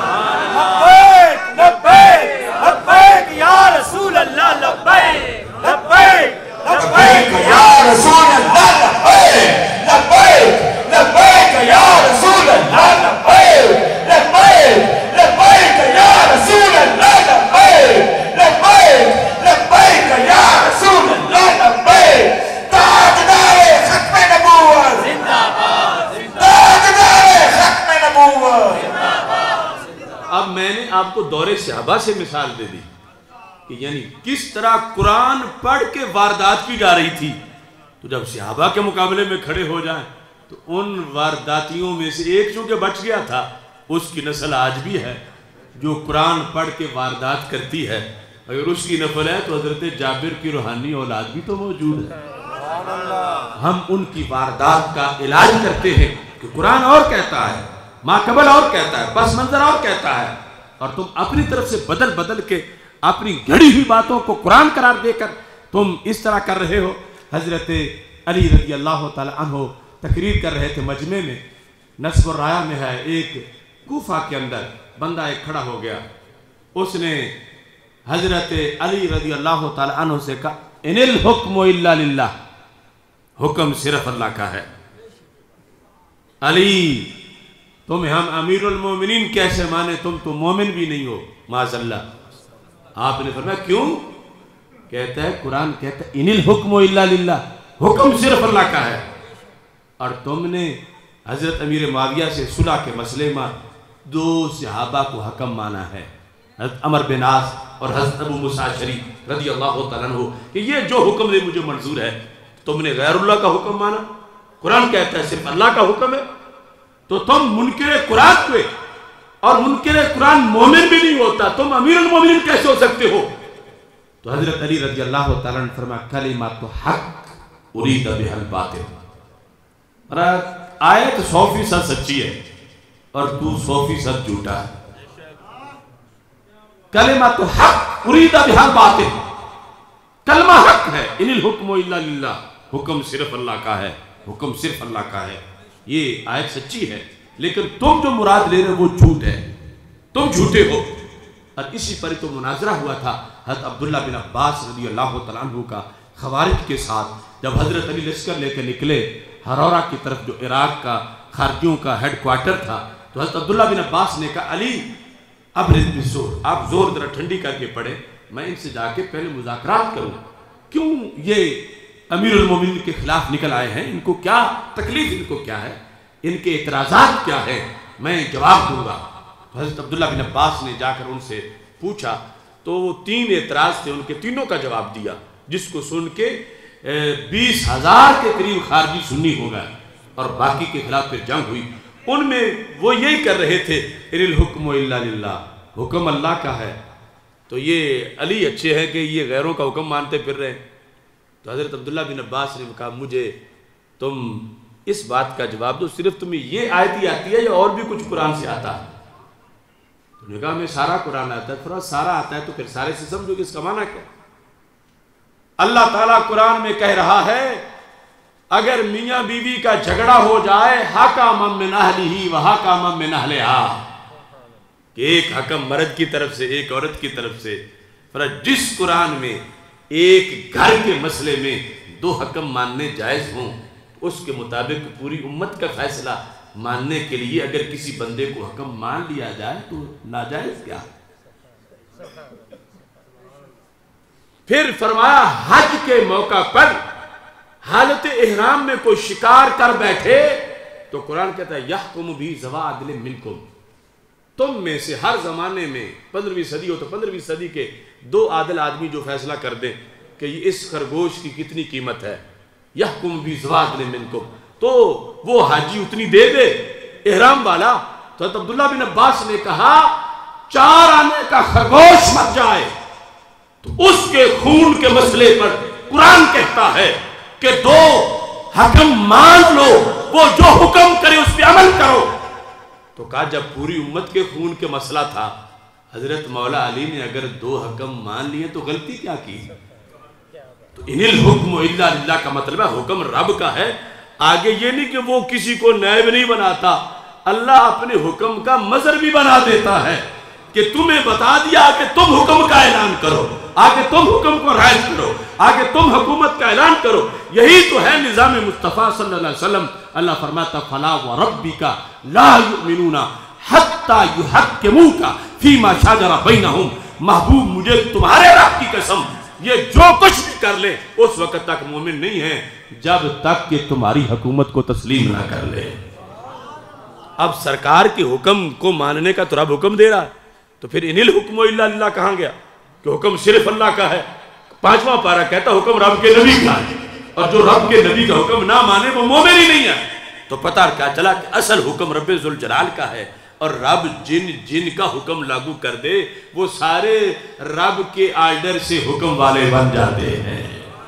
لبیک لبیک لبیک یا رسول اللہ، لبیک لبیک لبیک یا رسول اللہ، لبیک لبیک لبیک یا رسول اللہ، لبیک لبیک لبیک یا رسول اللہ، لبیک لبیک لبیک یا رسول اللہ، لبیک۔ تاجدار ختم نبوت زندہ باد، تاجدار ختم نبوت۔ اب میں نے آپ کو دور صحابہ سے مثال دے دی کہ یعنی کس طرح قرآن پڑھ کے واردات کی جا رہی تھی، تو جب صحابہ کے مقابلے میں کھڑے ہو جائیں تو ان وارداتیوں میں سے ایک چونکہ بچ گیا تھا، اس کی نسل آج بھی ہے جو قرآن پڑھ کے واردات کرتی ہے۔ اگر اس کی نسل ہے تو حضرت جابر کی روحانی اولاد بھی تو موجود ہے۔ ہم ان کی واردات کا علاج کرتے ہیں کہ قرآن اور کہتا ہے، ماقبل اور کہتا ہے، پس منظر اور کہتا ہے، اور تم اپنی طرف سے بدل بدل کے اپنی گھڑی ہوئی باتوں کو قرآن قرار دے کر تم اس طرح کر رہے ہو۔ حضرت علی رضی اللہ تعالی عنہ تقریر کر رہے تھے مجمع میں، نصب الرایا میں ہے، ایک کوفہ کے اندر بندہ ایک کھڑا ہو گیا، اس نے حضرت علی رضی اللہ تعالی عنہ سے کہا ان الحکم الا للہ، حکم صرف اللہ کا ہے۔ علی تمہیں ہم امیر المومنین کیسے مانے، تم تو مومن بھی نہیں ہو معاذ اللہ۔ آپ نے فرمایا کیوں؟ کہتا ہے قرآن کہتا ہے ان الحکم الا للہ، حکم صرف اللہ کا ہے، اور تم نے حضرت امیر معاویہ سے صلح کے مسئلے میں دو صحابہ کو حکم مانا ہے، حضرت عمر بن عاص اور حضرت ابو موسیٰ اشعری رضی اللہ تعالیٰ عنہ، کہ یہ جو حکم دے مجھے منظور ہے۔ تم نے غیر اللہ کا حکم مانا، قرآن کہتا ہے صرف اللہ کا حکم ہے، تو تم منکر قرآن ہوئے، اور منکر قرآن مومن بھی نہیں ہوتا، تم امیر المومنین کیسے ہو سکتے ہو؟ تو حضرت علی رضی اللہ تعالیٰ نے فرمایا کلمۃ حق ارید بہا الباطل، اور آیت 100% سچی ہے اور تو 100% جھوٹا ہے۔ کلمۃ حق ارید بہا الباطل، کلمہ حق ہے، ان الحکم الا للہ، حکم صرف اللہ کا ہے، حکم صرف اللہ کا ہے۔ یہ آیت سچی ہے، لیکن تم جو مراد لے رہے وہ جھوٹ ہے، تم جھوٹے ہو۔ اور اسی پر تو مناظرہ ہوا تھا حضرت عبداللہ بن عباس رضی اللہ تعالیٰ عنہ کا خوارج کے ساتھ، جب حضرت علی لشکر لے کے نکلے ہرورہ کی طرف جو عراق کا خارجیوں کا ہیڈ کوارٹر تھا، تو حضرت عبداللہ بن عباس نے کہا علی اب رزق زور، آپ زور ذرا ٹھنڈی کر کے پڑھیں، میں ان سے جا کے پہلے مذاکرات کروں، کیوں یہ امیر المومنین کے خلاف نکل آئے ہیں، ان کو کیا تکلیف، ان کو کیا ہے، ان کے اعتراضات کیا ہے، میں جواب دوں گا۔ حضرت عبداللہ بن عباس نے جا کر ان سے پوچھا تو وہ 3 اعتراض تھے، ان کے تینوں کا جواب دیا، جس کو سن کے 20,000 کے قریب خارجی سنی ہو گئے، اور باقی کے خلاف پھر جنگ ہوئی۔ ان میں وہ یہی کر رہے تھے ان الحکم الا للہ، حکم اللہ کا ہے۔ تو یہ علی اچھے ہیں کہ یہ غیروں کا حکم مانتے پھر رہے ہیں۔ تو حضرت عبداللہ بن عباس نے کہا مجھے تم اس بات کا جواب دو، صرف تمہیں یہ آیت ہی آتی ہے یا اور بھی کچھ قرآن سے آتا ہے؟ تو نے کہا میں سارا قرآن آتا ہے۔ تھوڑا سارا آتا ہے تو پھر سارے سے سمجھو کہ اس کا معنی کیا؟ اللہ تعالیٰ قرآن میں کہہ رہا ہے اگر میاں بیوی کا جھگڑا ہو جائے حکم من اہلہ و حکم من اہلہا، کہ ایک حکم مرد کی طرف سے ایک عورت کی طرف سے، جس قرآن میں ایک گھر کے مسئلے میں 2 حکم ماننے جائز ہوں، اس کے مطابق پوری امت کا فیصلہ ماننے کے لیے اگر کسی بندے کو حکم مان لیا جائے تو ناجائز کیا؟ پھر فرمایا حج کے موقع پر حالت احرام میں کوئی شکار کر بیٹھے تو قرآن کہتا ہے یحکم بھی ذوی عدل منکم، تم میں سے ہر زمانے میں 15ویں صدی ہو تو 15ویں صدی کے 2 عادل آدمی جو فیصلہ کر دیں کہ یہ اس خرگوش کی کتنی قیمت ہے، یحکم بھی ذوی عدل منکم، تو وہ حاجی اتنی دے دے احرام والا، تو حضرت عبداللہ بن عباس نے کہا 4 آنے کا خرگوش مر جائے تو اس کے خون کے مسئلے پر قرآن کہتا ہے کہ 2 حکم مان لو، وہ جو حکم کرے اس پہ عمل کرو۔ تو کہا جب پوری امت کے خون کے مسئلہ تھا، حضرت مولا علی نے اگر 2 حکم مان لیے تو غلطی کیا کی؟ تو ان الحکم الا للہ کا مطلب ہے حکم رب کا ہے، آگے یہ نہیں کہ وہ کسی کو نائب نہیں بناتا، اللہ اپنے حکم کا مظہر بھی بنا دیتا ہے کہ تمہیں بتا دیا کہ تم حکم کا اعلان کرو، آگے تم حکم کو رائج کرو، آگے تم حکومت کا اعلان کرو۔ یہی تو ہے نظام مصطفیٰ صلی اللہ علیہ وسلم۔ اللہ فرماتا فَلَا وَرَبِّكَ لَا يُؤْمِنُونَ حَتَّى يُحَكِّمُوكَ فِيمَا شَجَرَ بَيْنَهُمْ۔ محبوب مجھے تمہارے رب کی قسم، یہ جو کچھ بھی کر لے اس وقت تک مومن نہیں ہے جب تک کہ تمہاری حکومت کو تسلیم نہ کر لے۔ اب سرکار کے حکم کو ماننے کا تو رب حکم دے رہا ہے، تو پھر ان الحکم الا للہ کہاں گیا کہ حکم صرف اللہ کا ہے؟ 5واں پارہ کہتا حکم رب کے نبی کا ہے، اور جو رب کے نبی کا حکم نہ مانے وہ مومن ہی نہیں ہے۔ تو پتہ کیا چلا کہ اصل حکم رب ذوالجلال کا ہے، اور رب جن کا حکم لاگو کر دے وہ سارے رب کے آرڈر سے حکم والے بن جاتے ہیں۔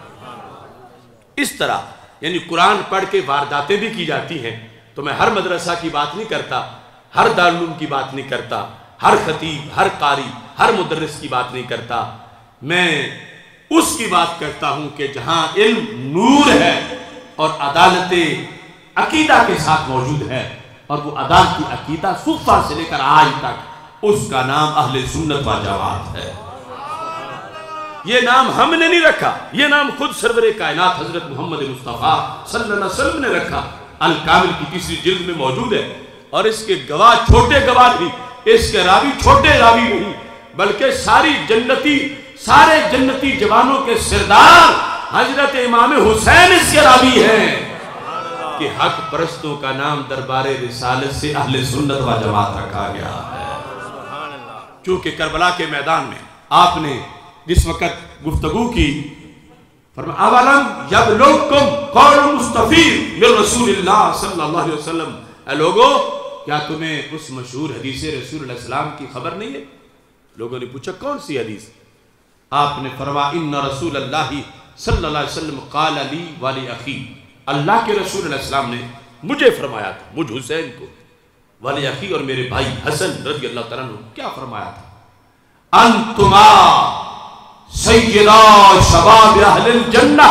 اس طرح یعنی قرآن پڑھ کے وارداتیں بھی کی جاتی ہیں۔ تو میں ہر مدرسہ کی بات نہیں کرتا، ہر دارالعلوم کی بات نہیں کرتا، ہر خطیب، ہر قاری، ہر مدرس کی بات نہیں کرتا، میں اس کی بات کرتا ہوں کہ جہاں علم نور ہے اور عدالت عقیدہ کے ساتھ موجود ہے، اور وہ عدالتی عقیدہ صفہ سے لے کر آج تک اس کا نام اہل سنت و جماعت ہے۔ یہ نام ہم نے نہیں رکھا، یہ نام خود سرور کائنات حضرت محمد مصطفیٰ صلی اللہ علیہ وسلم نے رکھا۔ الکامل کی 3 جلد میں موجود ہے، اور اس کے گواہ چھوٹے گواہ نہیں، اس کے راوی چھوٹے راوی نہیں، بلکہ سارے جنتی جوانوں کے سردار حضرت امام حسین اس کے راوی ہیں کہ حق پرستوں کا نام دربار رسالت سے اہل سنت و جماعت رکھا گیا ہے۔ چونکہ کربلا کے میدان میں آپ نے جس وقت گفتگو کی، فرمایا اولم یبلغکم قول مستفیر من رسول اللہ صلی اللہ علیہ وسلم، اے لوگو کیا تمہیں اس مشہور حدیث رسول اللہ علیہ وسلم کی خبر نہیں ہے؟ لوگوں نے پوچھا کون سی حدیث؟ آپ نے فرمایا ان رسول اللہ صلی اللہ علیہ وسلم قال لی ولی اخی، اللہ کے رسول علیہ السلام نے مجھے فرمایا تھا، مجھ حسین کو، ولی اخی اور میرے بھائی حسن رضی اللہ تعالیٰ عنہ، کیا فرمایا تھا؟ انتما سیدہ شباب اہل الجنہ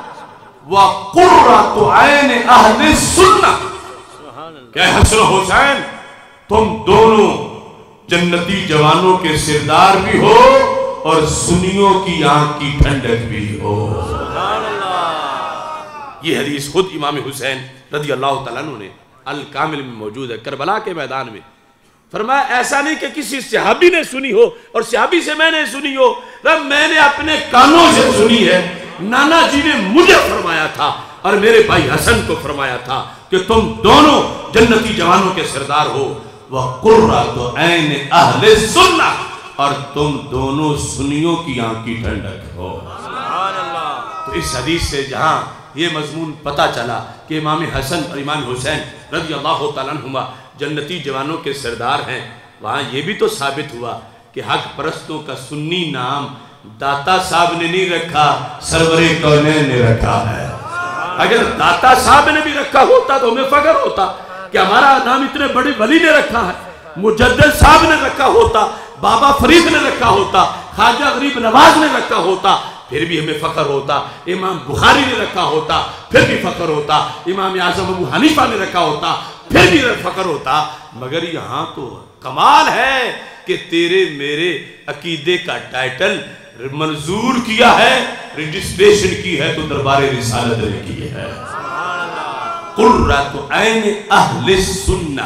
وقرۃ عین اہل السنہ، کہ حسن و حسین تم دونوں جنتی جوانوں کے سردار بھی ہو اور سنیوں کی آنکھ کی ٹھنڈک بھی ہو۔ یہ حدیث خود امام حسین رضی اللہ تعالیٰ عنہ نے الکامل میں موجود ہے، کربلا کے میدان میں۔ فرمایا ایسا نہیں کہ کسی صحابی نے سنی ہو اور صحابی سے میں نے سنی ہو، میں نے اپنے کانوں سے سنی ہے، نانا جی نے مجھے فرمایا تھا اور میرے بھائی حسن کو فرمایا تھا کہ تم دونوں جنتی جوانوں کے سردار ہو، وَقُرَّةُ عَيْنِ أَهْلِ السُّنَّةِ، اور تم دونوں سنیوں کی آنکھ کی ٹھنڈک ہو۔ تو اس حدیث سے جہاں یہ مضمون پتا چلا کہ امام حسن اور امام حسین رضی اللہ تعالیٰ عنہما جنتی جوانوں کے سردار ہیں، وہاں یہ بھی تو ثابت ہوا کہ حق پرستوں کا سنی نام داتا صاحب نے نہیں رکھا، سرور کونین نے رکھا ہے۔ اگر داتا صاحب نے بھی رکھا ہوتا تو ہمیں فخر ہوتا کہ ہمارا نام اتنے بڑے ولی نے رکھا ہے، مجدد صاحب نے رکھا ہوتا، بابا فرید نے رکھا ہوتا، خواجہ غریب نواز نے رکھا ہوتا، پھر بھی ہمیں فخر ہوتا، امام بخاری نے رکھا ہوتا پھر بھی فخر ہوتا، امام اعظم ابو حنیفہ نے رکھا ہوتا پھر بھی فخر ہوتا۔ مگر یہاں تو کمال ہے کہ تیرے میرے عقیدے کا ٹائٹل منظور کیا ہے، رجسٹریشن کی ہے تو دربار رسالت نے کی ہے۔ قرۃ عین اہل السنہ،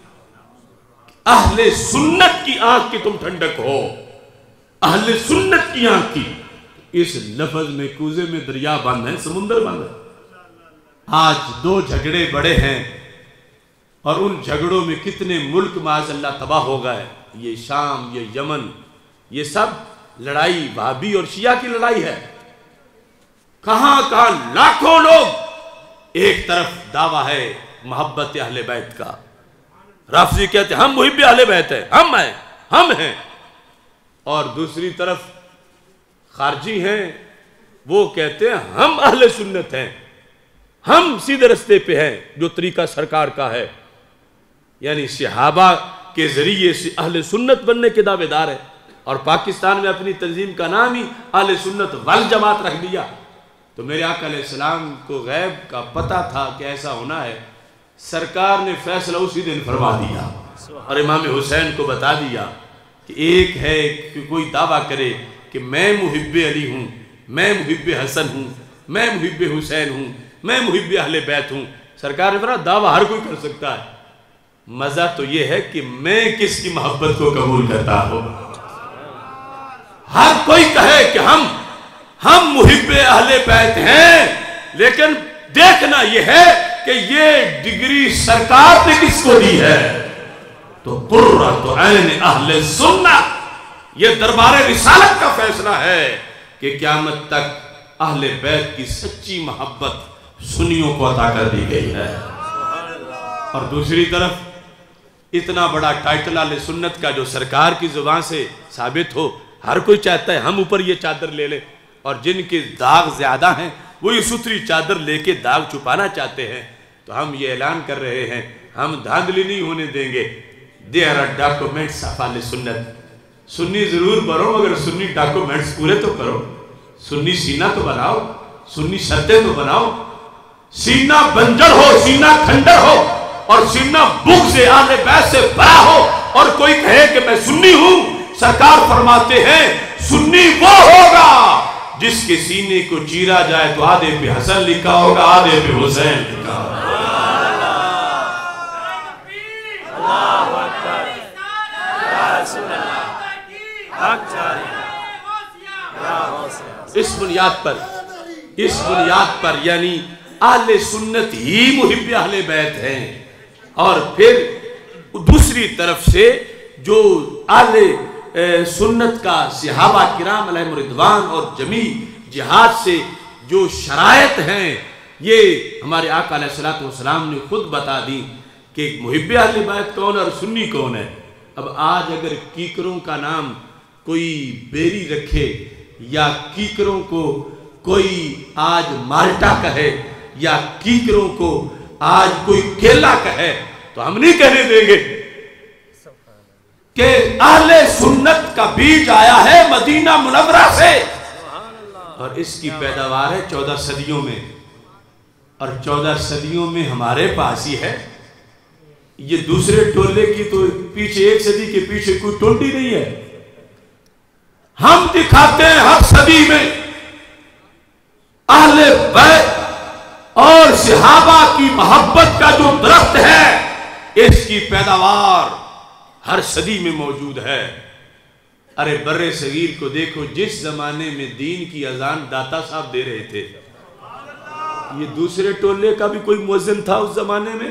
اہل سنت کی آنکھ کی تم ٹھنڈک ہو، اہل سنت کی آنکھ کی۔ اس لفظ میں کوزے میں دریا بند ہے، سمندر بند ہے۔ آج 2 جھگڑے بڑے ہیں اور ان جھگڑوں میں کتنے ملک معاذ اللہ تباہ ہو گئے، یہ شام، یہ یمن، یہ سب لڑائی وہابی اور شیعہ کی لڑائی ہے۔ کہاں کہاں لاکھوں لوگ، ایک طرف دعویٰ ہے محبت اہل بیت کا، رافضی کہتے ہیں ہم محب اہل بیت ہیں، ہم ہیں، اور دوسری طرف خارجی ہیں وہ کہتے ہیں ہم اہل سنت ہیں، ہم سیدھے رستے پہ ہیں جو طریقہ سرکار کا ہے، یعنی صحابہ کے ذریعے سے اہل سنت بننے کے دعوے دار ہیں، اور پاکستان میں اپنی تنظیم کا نام ہی اہل سنت والجماعت رکھ دیا۔ تو میرے آقا علیہ السلام کو غیب کا پتہ تھا کہ ایسا ہونا ہے، سرکار نے فیصلہ اسی دن فرما دیا اور امام حسین کو بتا دیا کہ ایک ہے کہ کوئی دعویٰ کرے کہ میں محب علی ہوں، میں محب حسن ہوں، میں محب حسین ہوں، میں محب اہل بیت ہوں۔ سرکار نے فرمایا دعویٰ ہر کوئی کر سکتا ہے، مزہ تو یہ ہے کہ میں کس کی محبت کو قبول کرتا ہوں۔ ہر کوئی کہے کہ ہم محب اہل بیت ہیں، لیکن دیکھنا یہ ہے کہ یہ ڈگری سرکار نے کس کو دی ہے، تو قرۃ عین اہل سنت، یہ دربار رسالت کا فیصلہ ہے کہ قیامت تک اہل بیت کی سچی محبت سنیوں کو عطا کر دی گئی ہے۔ اور دوسری طرف اتنا بڑا ٹائٹل اہل سنت کا جو سرکار کی زبان سے ثابت ہو، ہر کوئی چاہتا ہے ہم اوپر یہ چادر لے لیں، اور جن کے داغ زیادہ ہیں وہ یہ ستری چادر لے کے داغ چھپانا چاہتے ہیں۔ تو ہم یہ اعلان کر رہے ہیں ہم دھاندلی نہیں ہونے دیں گے۔ There are documents of اہل سنت، سنی ضرور بنو مگر سنی ڈاکومنٹس پورے تو کرو، سنی سینہ تو بناؤ، سنی شرطیں تو بناؤ، سینہ بنجر ہو، سینہ کھنڈر ہو، اور سینہ بغض اہل بیت سے بھرا ہو، اور کوئی کہے کہ میں سنی ہوں، سرکار فرماتے ہیں سنی وہ ہوگا جس کے سینے کو چیرا جائے تو آدھے پہ حسن لکھا ہوگا، آدھے پہ حسین لکھا ہوگا۔ اس بنیاد پر یعنی اہل سنت ہی محب اہل بیت ہیں، اور پھر دوسری طرف سے جو اہل سنت کا صحابہ کرام علیہ رضوان اور جمیع جہاد سے جو شرائط ہیں، یہ ہمارے آقا علیہ السلام نے خود بتا دی کہ محب اہل بیت کون اور سنی کون ہے۔ اب آج اگر کیکروں کا نام کوئی بیری رکھے، یا کیکروں کو کوئی آج مالٹا کہے، یا کیکروں کو آج کوئی کیلا کہے، تو ہم نہیں کہنے دیں گے کہ اہل سنت کا بیج آیا ہے مدینہ منورہ سے، اور اس کی پیداوار ہے 14 صدیوں میں، اور 14 صدیوں میں ہمارے پاس ہی ہے۔ یہ دوسرے ٹولے کی تو پیچھے 1 صدی کے پیچھے کوئی ٹونٹی نہیں ہے۔ ہم دکھاتے ہیں ہر صدی میں اہل بیت اور صحابہ کی محبت کا جو درخت ہے، اس کی پیداوار ہر صدی میں موجود ہے۔ ارے بر صغیر کو دیکھو، جس زمانے میں دین کی اذان داتا صاحب دے رہے تھے، یہ دوسرے ٹولے کا بھی کوئی مؤذن تھا اس زمانے میں؟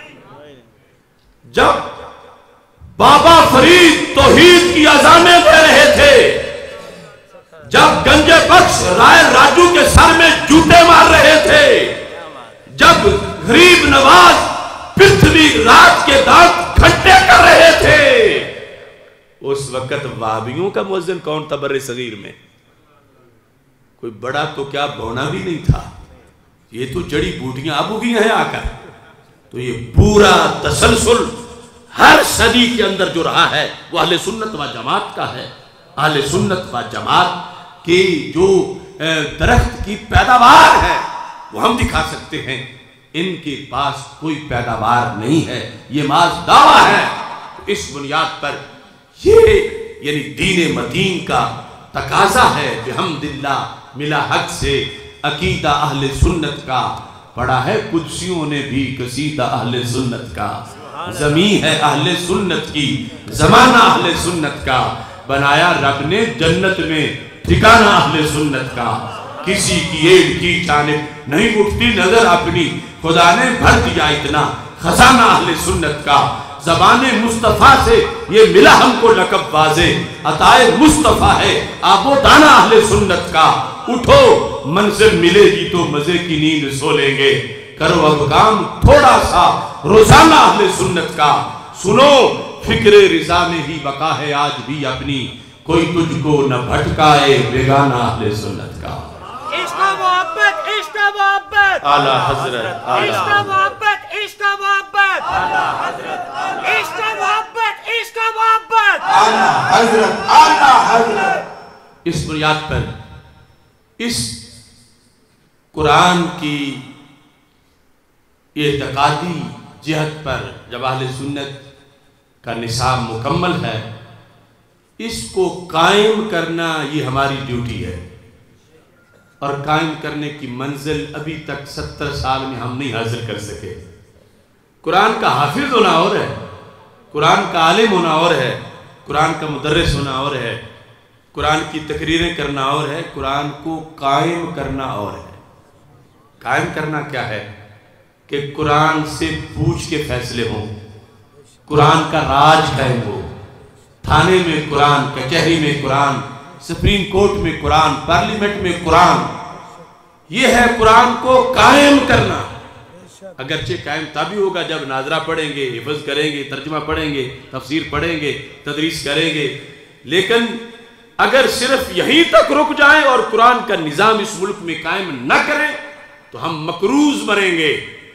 جب بابا فرید توحید کی اذانیں دے رہے تھے، جب گنج بخش رائے راجو کے سر میں جوتے مار رہے تھے، جب غریب نواز پرتھوی راج کے دانت کھٹے کر رہے تھے، اس وقت وہابیوں کا مؤذن کون تھا بر صغیر میں؟ کوئی بڑا تو کیا بونا بھی نہیں تھا، یہ تو جڑی بوٹیاں اب اگی ہیں آ کر۔ تو یہ پورا تسلسل ہر صدی کے اندر جو رہا ہے وہ اہل سنت و جماعت کا ہے۔ اہل سنت و جماعت کی جو درخت کی پیداوار ہے وہ ہم دکھا سکتے ہیں، ان کے پاس کوئی پیداوار نہیں ہے، یہ محض دعویٰ ہے۔ اس بنیاد پر یہ یعنی دین متین کا تقاضا ہے، بحمداللہ ملا حق سے عقیدہ اہل سنت کا، پڑھا ہے قدسیوں نے بھی قصیدہ اہل سنت کا، زمین ہے اہل سنت کی، زمانہ اہل سنت کا، بنایا رب نے جنت میں ٹھکانہ اہل سنت کا، کسی کی ایڈ کی جانب نہیں اٹھتی نظر اپنی، خدا نے بھر دیا اتنا خزانہ اہل سنت کا، زبان مصطفیٰ سے یہ ملا ہم کو لقب واضح، عطائے مصطفیٰ ہے آب و دانہ اہل سنت کا، اٹھو منزل ملے گی تو مزے کی نیند سو لیں گے، کرو اب کام تھوڑا سا روزانہ اہل سنت کا، سنو فکر رضا میں ہی بقا ہے آج بھی اپنی، کوئی تجھ کو نہ بھٹکائے بیگانہ اہل سنت کا۔ عشق محبت، عشق محبت، اعلیٰ حضرت، عشق محبت، عشق محبت، عشق محبت، عشق محبت، اعلیٰ حضرت، اعلیٰ حضرت۔ اس بنیاد پر اس قرآن کی اعتقادی جہت پر جب اہل سنت کا نصاب مکمل ہے، اس کو قائم کرنا یہ ہماری ڈیوٹی ہے، اور قائم کرنے کی منزل ابھی تک 70 سال میں ہم نہیں حاصل کر سکے۔ قرآن کا حافظ ہونا اور ہے، قرآن کا عالم ہونا اور ہے، قرآن کا مدرس ہونا اور ہے، قرآن کی تقریریں کرنا اور ہے، قرآن کو قائم کرنا اور ہے۔ قائم کرنا کیا ہے؟ کہ قرآن سے پوچھ کے فیصلے ہوں، قرآن کا راج قائم ہو، تھانے میں قرآن، کچہری میں قرآن، سپریم کورٹ میں قرآن، پارلیمنٹ میں قرآن۔ یہ ہے قرآن کو قائم کرنا۔ اگرچہ قائم تبھی ہوگا جب ناظرہ پڑھیں گے، حفظ کریں گے، ترجمہ پڑھیں گے، تفسیر پڑھیں گے، تدریس کریں گے، لیکن اگر صرف یہیں تک رک جائیں اور قرآن کا نظام اس ملک میں قائم نہ کریں تو ہم مقروض بنیں گے۔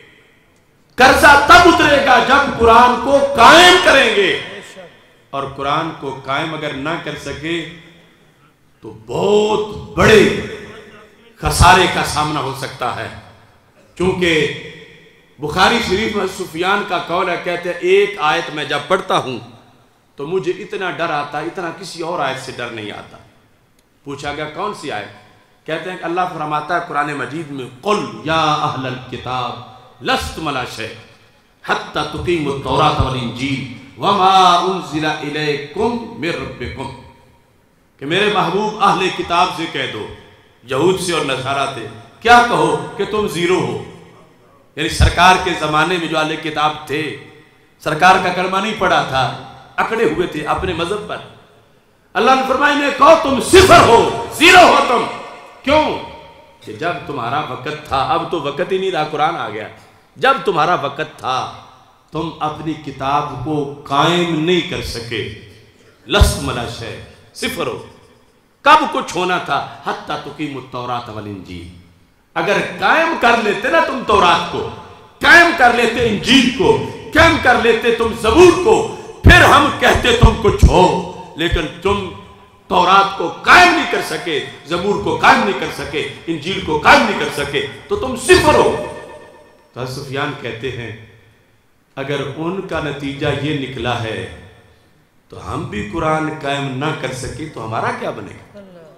قرضہ تب اترے گا جب قرآن کو قائم کریں گے، اور قرآن کو قائم اگر نہ کر سکے تو بہت بڑے خسارے کا سامنا ہو سکتا ہے۔ چونکہ بخاری شریف میں سفیان کا قول ہے، کہتے ہیں ایک آیت میں جب پڑھتا ہوں تو مجھے اتنا ڈر آتا، اتنا کسی اور آیت سے ڈر نہیں آتا۔ پوچھا گیا کون سی آیت؟ کہتے ہیں کہ اللہ فرماتا ہے قرآن مجید میں، قل یا اہل الکتاب لستم علی شیء حتی تقیموا التوراۃ والانجیل وما انزل الیکم من ربکم، کہ میرے محبوب اہل کتاب سے کہہ دو، یہود سے اور نصارہ تھے، کیا کہو کہ تم زیرو ہو۔ یعنی سرکار کے زمانے میں جو اہل کتاب تھے، سرکار کا کلمہ نہیں پڑھا تھا، اکڑے ہوئے تھے اپنے مذہب پر۔ اللہ نے فرمایا انہیں کہو تم صفر ہو، زیرو ہو تم۔ کیوں؟ کہ جب تمہارا وقت تھا، اب تو وقت ہی نہیں رہا، قرآن آ گیا، جب تمہارا وقت تھا تم اپنی کتاب کو قائم نہیں کر سکے، لستم علی شیء، صفر ہو۔ کب کچھ ہونا تھا؟ حتی تقیموا التوراۃ والانجیل، اگر قائم کر لیتے نا تم تورات کو، قائم کر لیتے انجیل کو، قائم کر لیتے تم زبور کو، پھر ہم کہتے تم کچھ ہو، لیکن تم تورات کو قائم نہیں کر سکے، زبور کو قائم نہیں کر سکے، انجیل کو قائم نہیں کر سکے، تو تم صفر ہو۔ تو سفیان کہتے ہیں اگر ان کا نتیجہ یہ نکلا ہے تو ہم بھی قرآن قائم نہ کر سکے تو ہمارا کیا بنے گا؟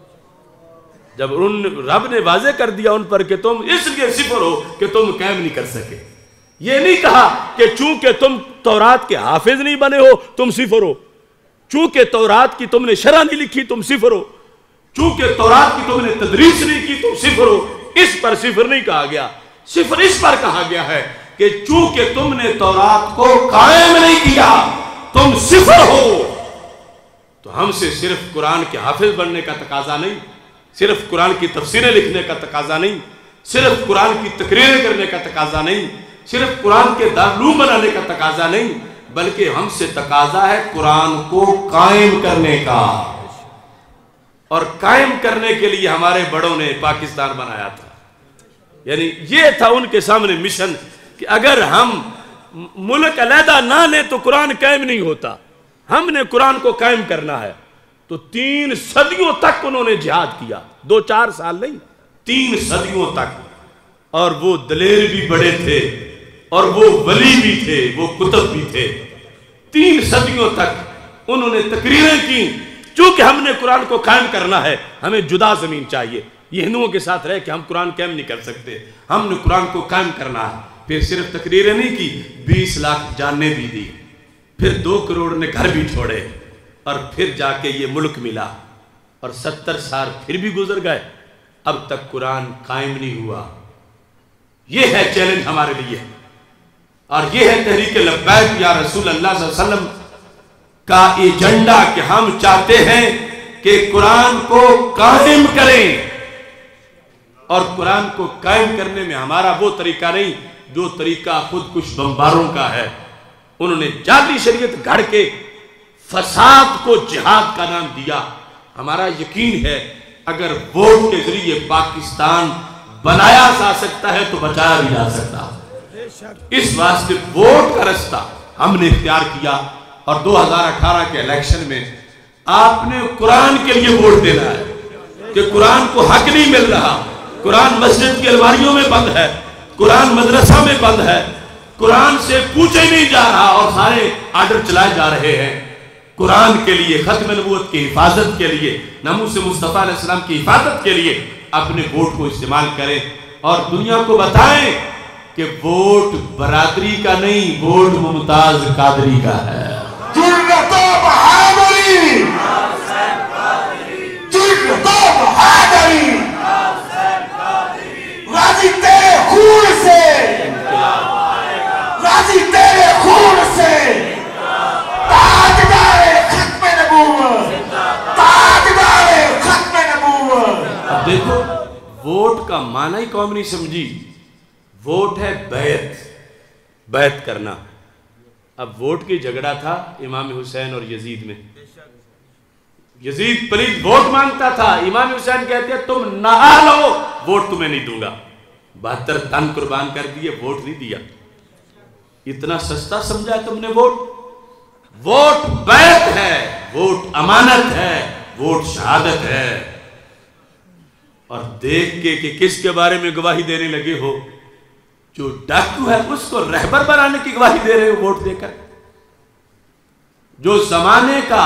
جب رب نے واضح کر دیا ان پر کہ تم اس لیے صفر ہو کہ تم قائم نہیں کر سکے، یہ نہیں کہا کہ چونکہ تم تورات کے حافظ نہیں بنے ہو تم صفر ہو، چونکہ تورات کی تم نے شرح نہیں لکھی تم صفر ہو، چونکہ تورات کی تم نے تدریس نہیں کی تم صفر ہو۔ اس پر صفر نہیں کہا گیا، صفر اس پر کہا گیا ہے کہ چونکہ تم نے تورات کو قائم نہیں کیا تم صفر ہو۔ تو ہم سے صرف قرآن کے حافظ بننے کا تقاضا نہیں، صرف قرآن کی تفسیریں لکھنے کا تقاضا نہیں، صرف قرآن کی تقریریں کرنے کا تقاضا نہیں، صرف قرآن کے دارالعلوم بنانے کا تقاضا نہیں، بلکہ ہم سے تقاضا ہے قرآن کو قائم کرنے کا۔ اور قائم کرنے کے لیے ہمارے بڑوں نے پاکستان بنایا تھا، یعنی یہ تھا ان کے سامنے مشن کہ اگر ہم ملک علیحدہ نہ لیں تو قرآن قائم نہیں ہوتا، ہم نے قرآن کو قائم کرنا ہے۔ تو 3 صدیوں تک انہوں نے جہاد کیا، 2-4 سال نہیں، 3 صدیوں تک، اور وہ دلیر بھی بڑے تھے اور وہ ولی بھی تھے، وہ کتب بھی تھے۔ 3 صدیوں تک انہوں نے تقریریں کی، چونکہ ہم نے قرآن کو قائم کرنا ہے، ہمیں جدا زمین چاہیے، یہ ہندوؤں کے ساتھ رہ کہ ہم قرآن قائم نہیں کر سکتے، ہم نے قرآن کو قائم کرنا ہے۔ پھر صرف تقریریں نہیں کی، 20 لاکھ جانیں بھی دی، پھر 2 کروڑ نے گھر بھی چھوڑے، اور پھر جا کے یہ ملک ملا، اور 70 سال پھر بھی گزر گئے، اب تک قرآن قائم نہیں ہوا۔ یہ ہے چیلنج ہمارے لیے، اور یہ ہے تحریک لبیک یا رسول اللہ صلی اللہ علیہ وسلم کا ایجنڈا کہ ہم چاہتے ہیں کہ قرآن کو قائم کریں، اور قرآن کو قائم کرنے میں ہمارا وہ طریقہ نہیں جو طریقہ خود کچھ بمباروں کا ہے۔ انہوں نے جعلی شریعت گھڑ کے فساد کو جہاد کا نام دیا. ہمارا یقین ہے اگر ووٹ کے ذریعے پاکستان بنایا جا سکتا ہے تو بچایا بھی جا سکتا. اس واسطے ووٹ کا رستہ ہم نے اختیار کیا. اور 2018 کے الیکشن میں آپ نے قرآن کے لیے ووٹ دینا ہے کہ قرآن کو حق نہیں مل رہا. قرآن مسجد کی الماریوں میں بند ہے, قرآن مدرسہ میں بند ہے, قرآن سے پوچھے نہیں جا رہا اور سارے آرڈر چلائے جا رہے ہیں. قرآن کے لیے, ختم نبوت کی حفاظت کے لیے, ناموس مصطفیٰ علیہ السلام کی حفاظت کے لیے اپنے ووٹ کو استعمال کریں اور دنیا کو بتائیں کہ ووٹ برادری کا نہیں, ووٹ ممتاز قادری کا ہے. راضی تیرے خون سے, راضی تیرے خون سے, تاجدار ختم نبوت, تاجدار ختم نبوت. اب دیکھو ووٹ کا معنی ہی قوم نہیں سمجھی. ووٹ ہے بیعت, بیعت کرنا. اب ووٹ کی جھگڑا تھا امام حسین اور یزید میں. یزید پلید ووٹ مانگتا تھا, امام حسین کہتے ہیں تم نہا لو, ووٹ تمہیں نہیں دوں گا. 72 تن قربان کر دیے, ووٹ نہیں دیا. اتنا سستا سمجھا تم نے ووٹ. ووٹ بیعت ہے, ووٹ امانت ہے, ووٹ شہادت ہے. اور دیکھ کے کہ کس کے بارے میں گواہی دینے لگے ہو, جو ڈاکو ہے اس کو رہبر بنانے کی گواہی دے رہے ہو ووٹ دے کر. جو زمانے کا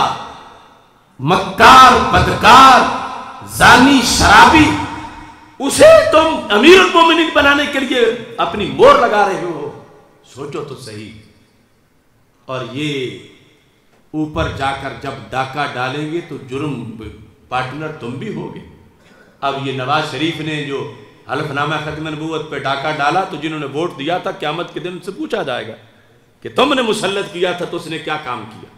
مکار, بدکار, زانی, شرابی, اسے تم امیر المومنین بنانے کے لیے اپنی مور لگا رہے ہو. سوچو تو صحیح. اور یہ اوپر جا کر جب ڈاکہ ڈالیں گے تو جرم پارٹنر تم بھی ہوگے. اب یہ نواز شریف نے جو حلف نامہ ختم نبوت پہ ڈاکہ ڈالا تو جنہوں نے ووٹ دیا تھا قیامت کے دن ان سے پوچھا جائے گا کہ تم نے مسلط کیا تھا تو اس نے کیا کام کیا.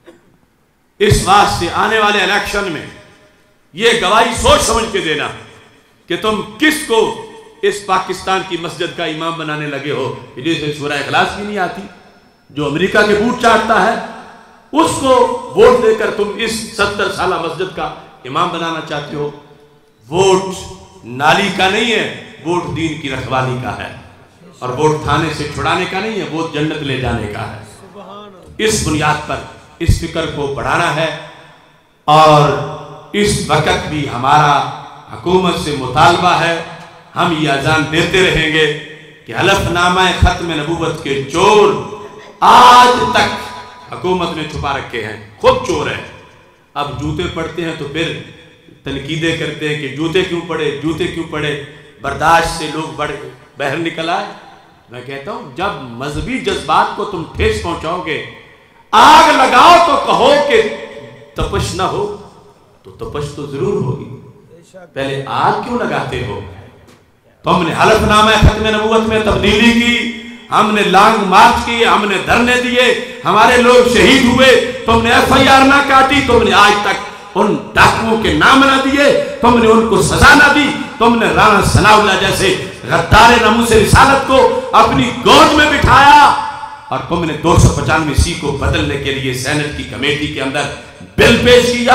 اس واسطے آنے والے الیکشن میں یہ گواہی سوچ سمجھ کے دینا کہ تم کس کو اس پاکستان کی مسجد کا امام بنانے لگے ہو. جسے سورہ اخلاص بھی نہیں آتی, جو امریکہ کے بوٹ چاٹتا ہے, اس کو ووٹ دے کر تم اس 70 سالہ مسجد کا امام بنانا چاہتے ہو. ووٹ نالی کا نہیں ہے, ووٹ دین کی رکھوالی کا ہے. اور ووٹ تھانے سے چھڑانے کا نہیں ہے, ووٹ جنت لے جانے کا ہے. اس بنیاد پر اس فکر کو بڑھانا ہے. اور اس وقت بھی ہمارا حکومت سے مطالبہ ہے, ہم یہ اذان دیتے رہیں گے کہ حلف نامہ ختم نبوت کے چور آج تک حکومت نے چھپا رکھے ہیں, خود چور ہیں. اب جوتے پڑتے ہیں تو پھر تنقیدیں کرتے ہیں کہ جوتے کیوں پڑے, جوتے کیوں پڑے. برداشت سے لوگ بہر نکل آئے. میں کہتا ہوں جب مذہبی جذبات کو تم ٹھیس پہنچاؤ گے, آگ لگاؤ تو کہو کہ تپش نہ ہو, تو تپش تو ضرور ہوگی. پہلے آگ کیوں لگاتے ہو؟ تم نے حلف نامہ ختم نبوت میں تبدیلی کی, ہم نے لانگ مارچ کی, ہم نے دھرنے دیے, ہمارے لوگ شہید ہوئے, تم نے FIR نہ کاٹی, تم نے آج تک ان ڈاکوؤں کے نام نہ دیے, تم نے ان کو سزا نہ دی, تم نے رانا ثناء اللہ جیسے غدار ناموس رسالت کو اپنی گود میں بٹھایا, اور تم نے 295C کو بدلنے کے لیے سینٹ کی کمیٹی کے اندر بل پیش کیا.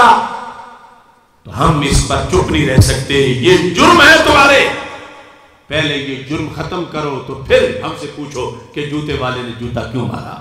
تو ہم اس پر چپ نہیں رہ سکتے, یہ جرم ہے تمہارے. پہلے یہ جرم ختم کرو تو پھر ہم سے پوچھو کہ جوتے والے نے جوتا کیوں مارا.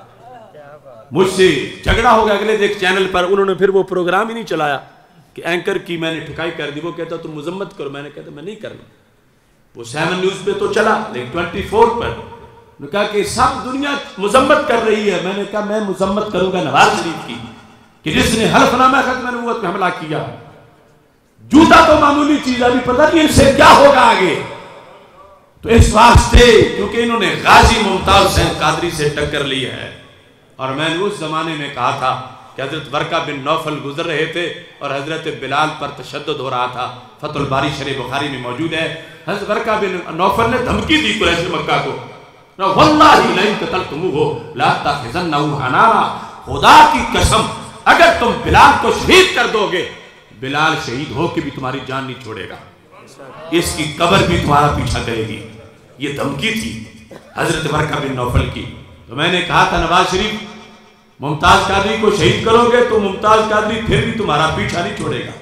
مجھ سے جھگڑا ہو گیا اگلے ایک چینل پر, انہوں نے پھر وہ پروگرام ہی نہیں چلایا کہ اینکر کی میں نے ٹھکائی کر دی. وہ کہتا تم مذمت کرو, میں نے کہتا میں نہیں کرنا. وہ 7 نیوز پہ تو چلا, لیکن 24 پر نے کہا کہ سب دنیا مذمت کر رہی ہے. میں نے کہا میں مذمت کروں گا نواز شریف کی کہ جس نے حلف نامہ ختم نبوت میں حملہ کیا. جوتا تو معمولی چیز, ابھی پتہ نہیں ان سے کیا ہوگا آگے. تو اس واسطے کیونکہ انہوں نے غازی ممتاز حسین قادری سے ٹکر لی ہے. اور میں نے اس زمانے میں کہا تھا کہ حضرت ورقہ بن نوفل گزر رہے تھے اور حضرت بلال پر تشدد ہو رہا تھا. فتح الباری شرح بخاری میں موجود ہے. حضرت ورقہ بن نوفل نے دھمکی دی قریش مکہ کو, واللہ لئن قتلتموہ لا تأخذنہ حنانا, خدا کی قسم اگر تم بلال کو شہید کر دو گے, بلال شہید ہو کے بھی تمہاری جان نہیں چھوڑے گا, اس کی قبر بھی تمہارا پیچھا کرے گی. یہ دھمکی تھی حضرت ورقہ بن نوفل کی. تو میں نے کہا تھا نواز شریف ممتاز قادری کو شہید کرو گے تو ممتاز قادری پھر بھی تمہارا پیچھا نہیں چھوڑے گا۔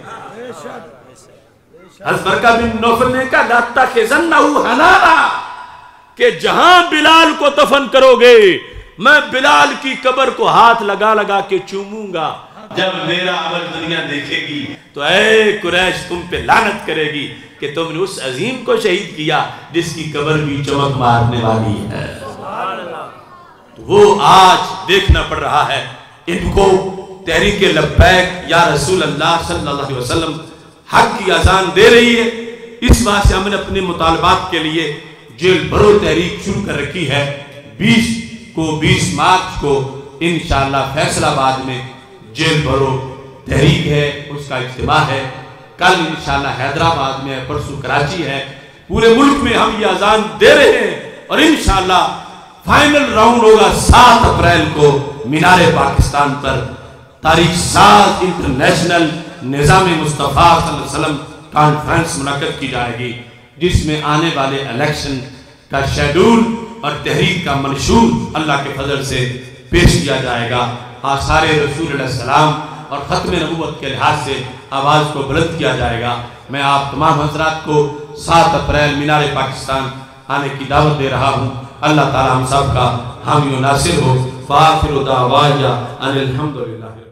حضرت برقہ بن نوفل نے کہا لا تخزنہ حنارا، کہ جہاں بلال کو دفن کرو گے میں بلال کی قبر کو ہاتھ لگا لگا کے چوموں گا، جب میرا عمل دنیا دیکھے گی تو اے قریش تم پہ لعنت کرے گی کہ تم نے اس عظیم کو شہید کیا جس کی قبر بھی چمک مارنے والی ہے۔ تو وہ آج دیکھنا پڑ رہا ہے ان کو تحریک لبیک یا رسول اللہ صلی اللہ علیہ وسلم حق کی اذان دے رہی ہے۔ اس بات سے ہم نے اپنے مطالبات کے لیے جیل بھرو تحریک شروع کر رکھی ہے۔ 20 مارچ کو انشاءاللہ فیصل آباد میں جیل بھرو تحریک ہے، اس کا اجتماع ہے۔ کل انشاءاللہ حیدرآباد میں ہے، پرسوں کراچی ہے۔ پورے ملک میں ہم یہ اذان دے رہے ہیں اور انشاءاللہ فائنل راؤنڈ ہوگا 7 اپریل کو مینار پاکستان پر تاریخ 7 انٹرنیشنل نظام مصطفیٰ صلی اللہ علیہ وسلم کانفرنس منعقد کی جائے گی، جس میں آنے والے الیکشن کا شیڈول اور تحریک کا منشور اللہ کے فضل سے پیش کیا جائے گا۔ آثار رسول علیہ السلام اور ختم نبوت کے لحاظ سے آواز کو بلند کیا جائے گا۔ میں آپ تمام حضرات کو 7 اپریل مینار پاکستان آنے کی دعوت دے رہا ہوں۔ اللہ تعالی ہم سب کا حامی و ناصر ہو۔ فآخر دعوانا ان الحمدللہ۔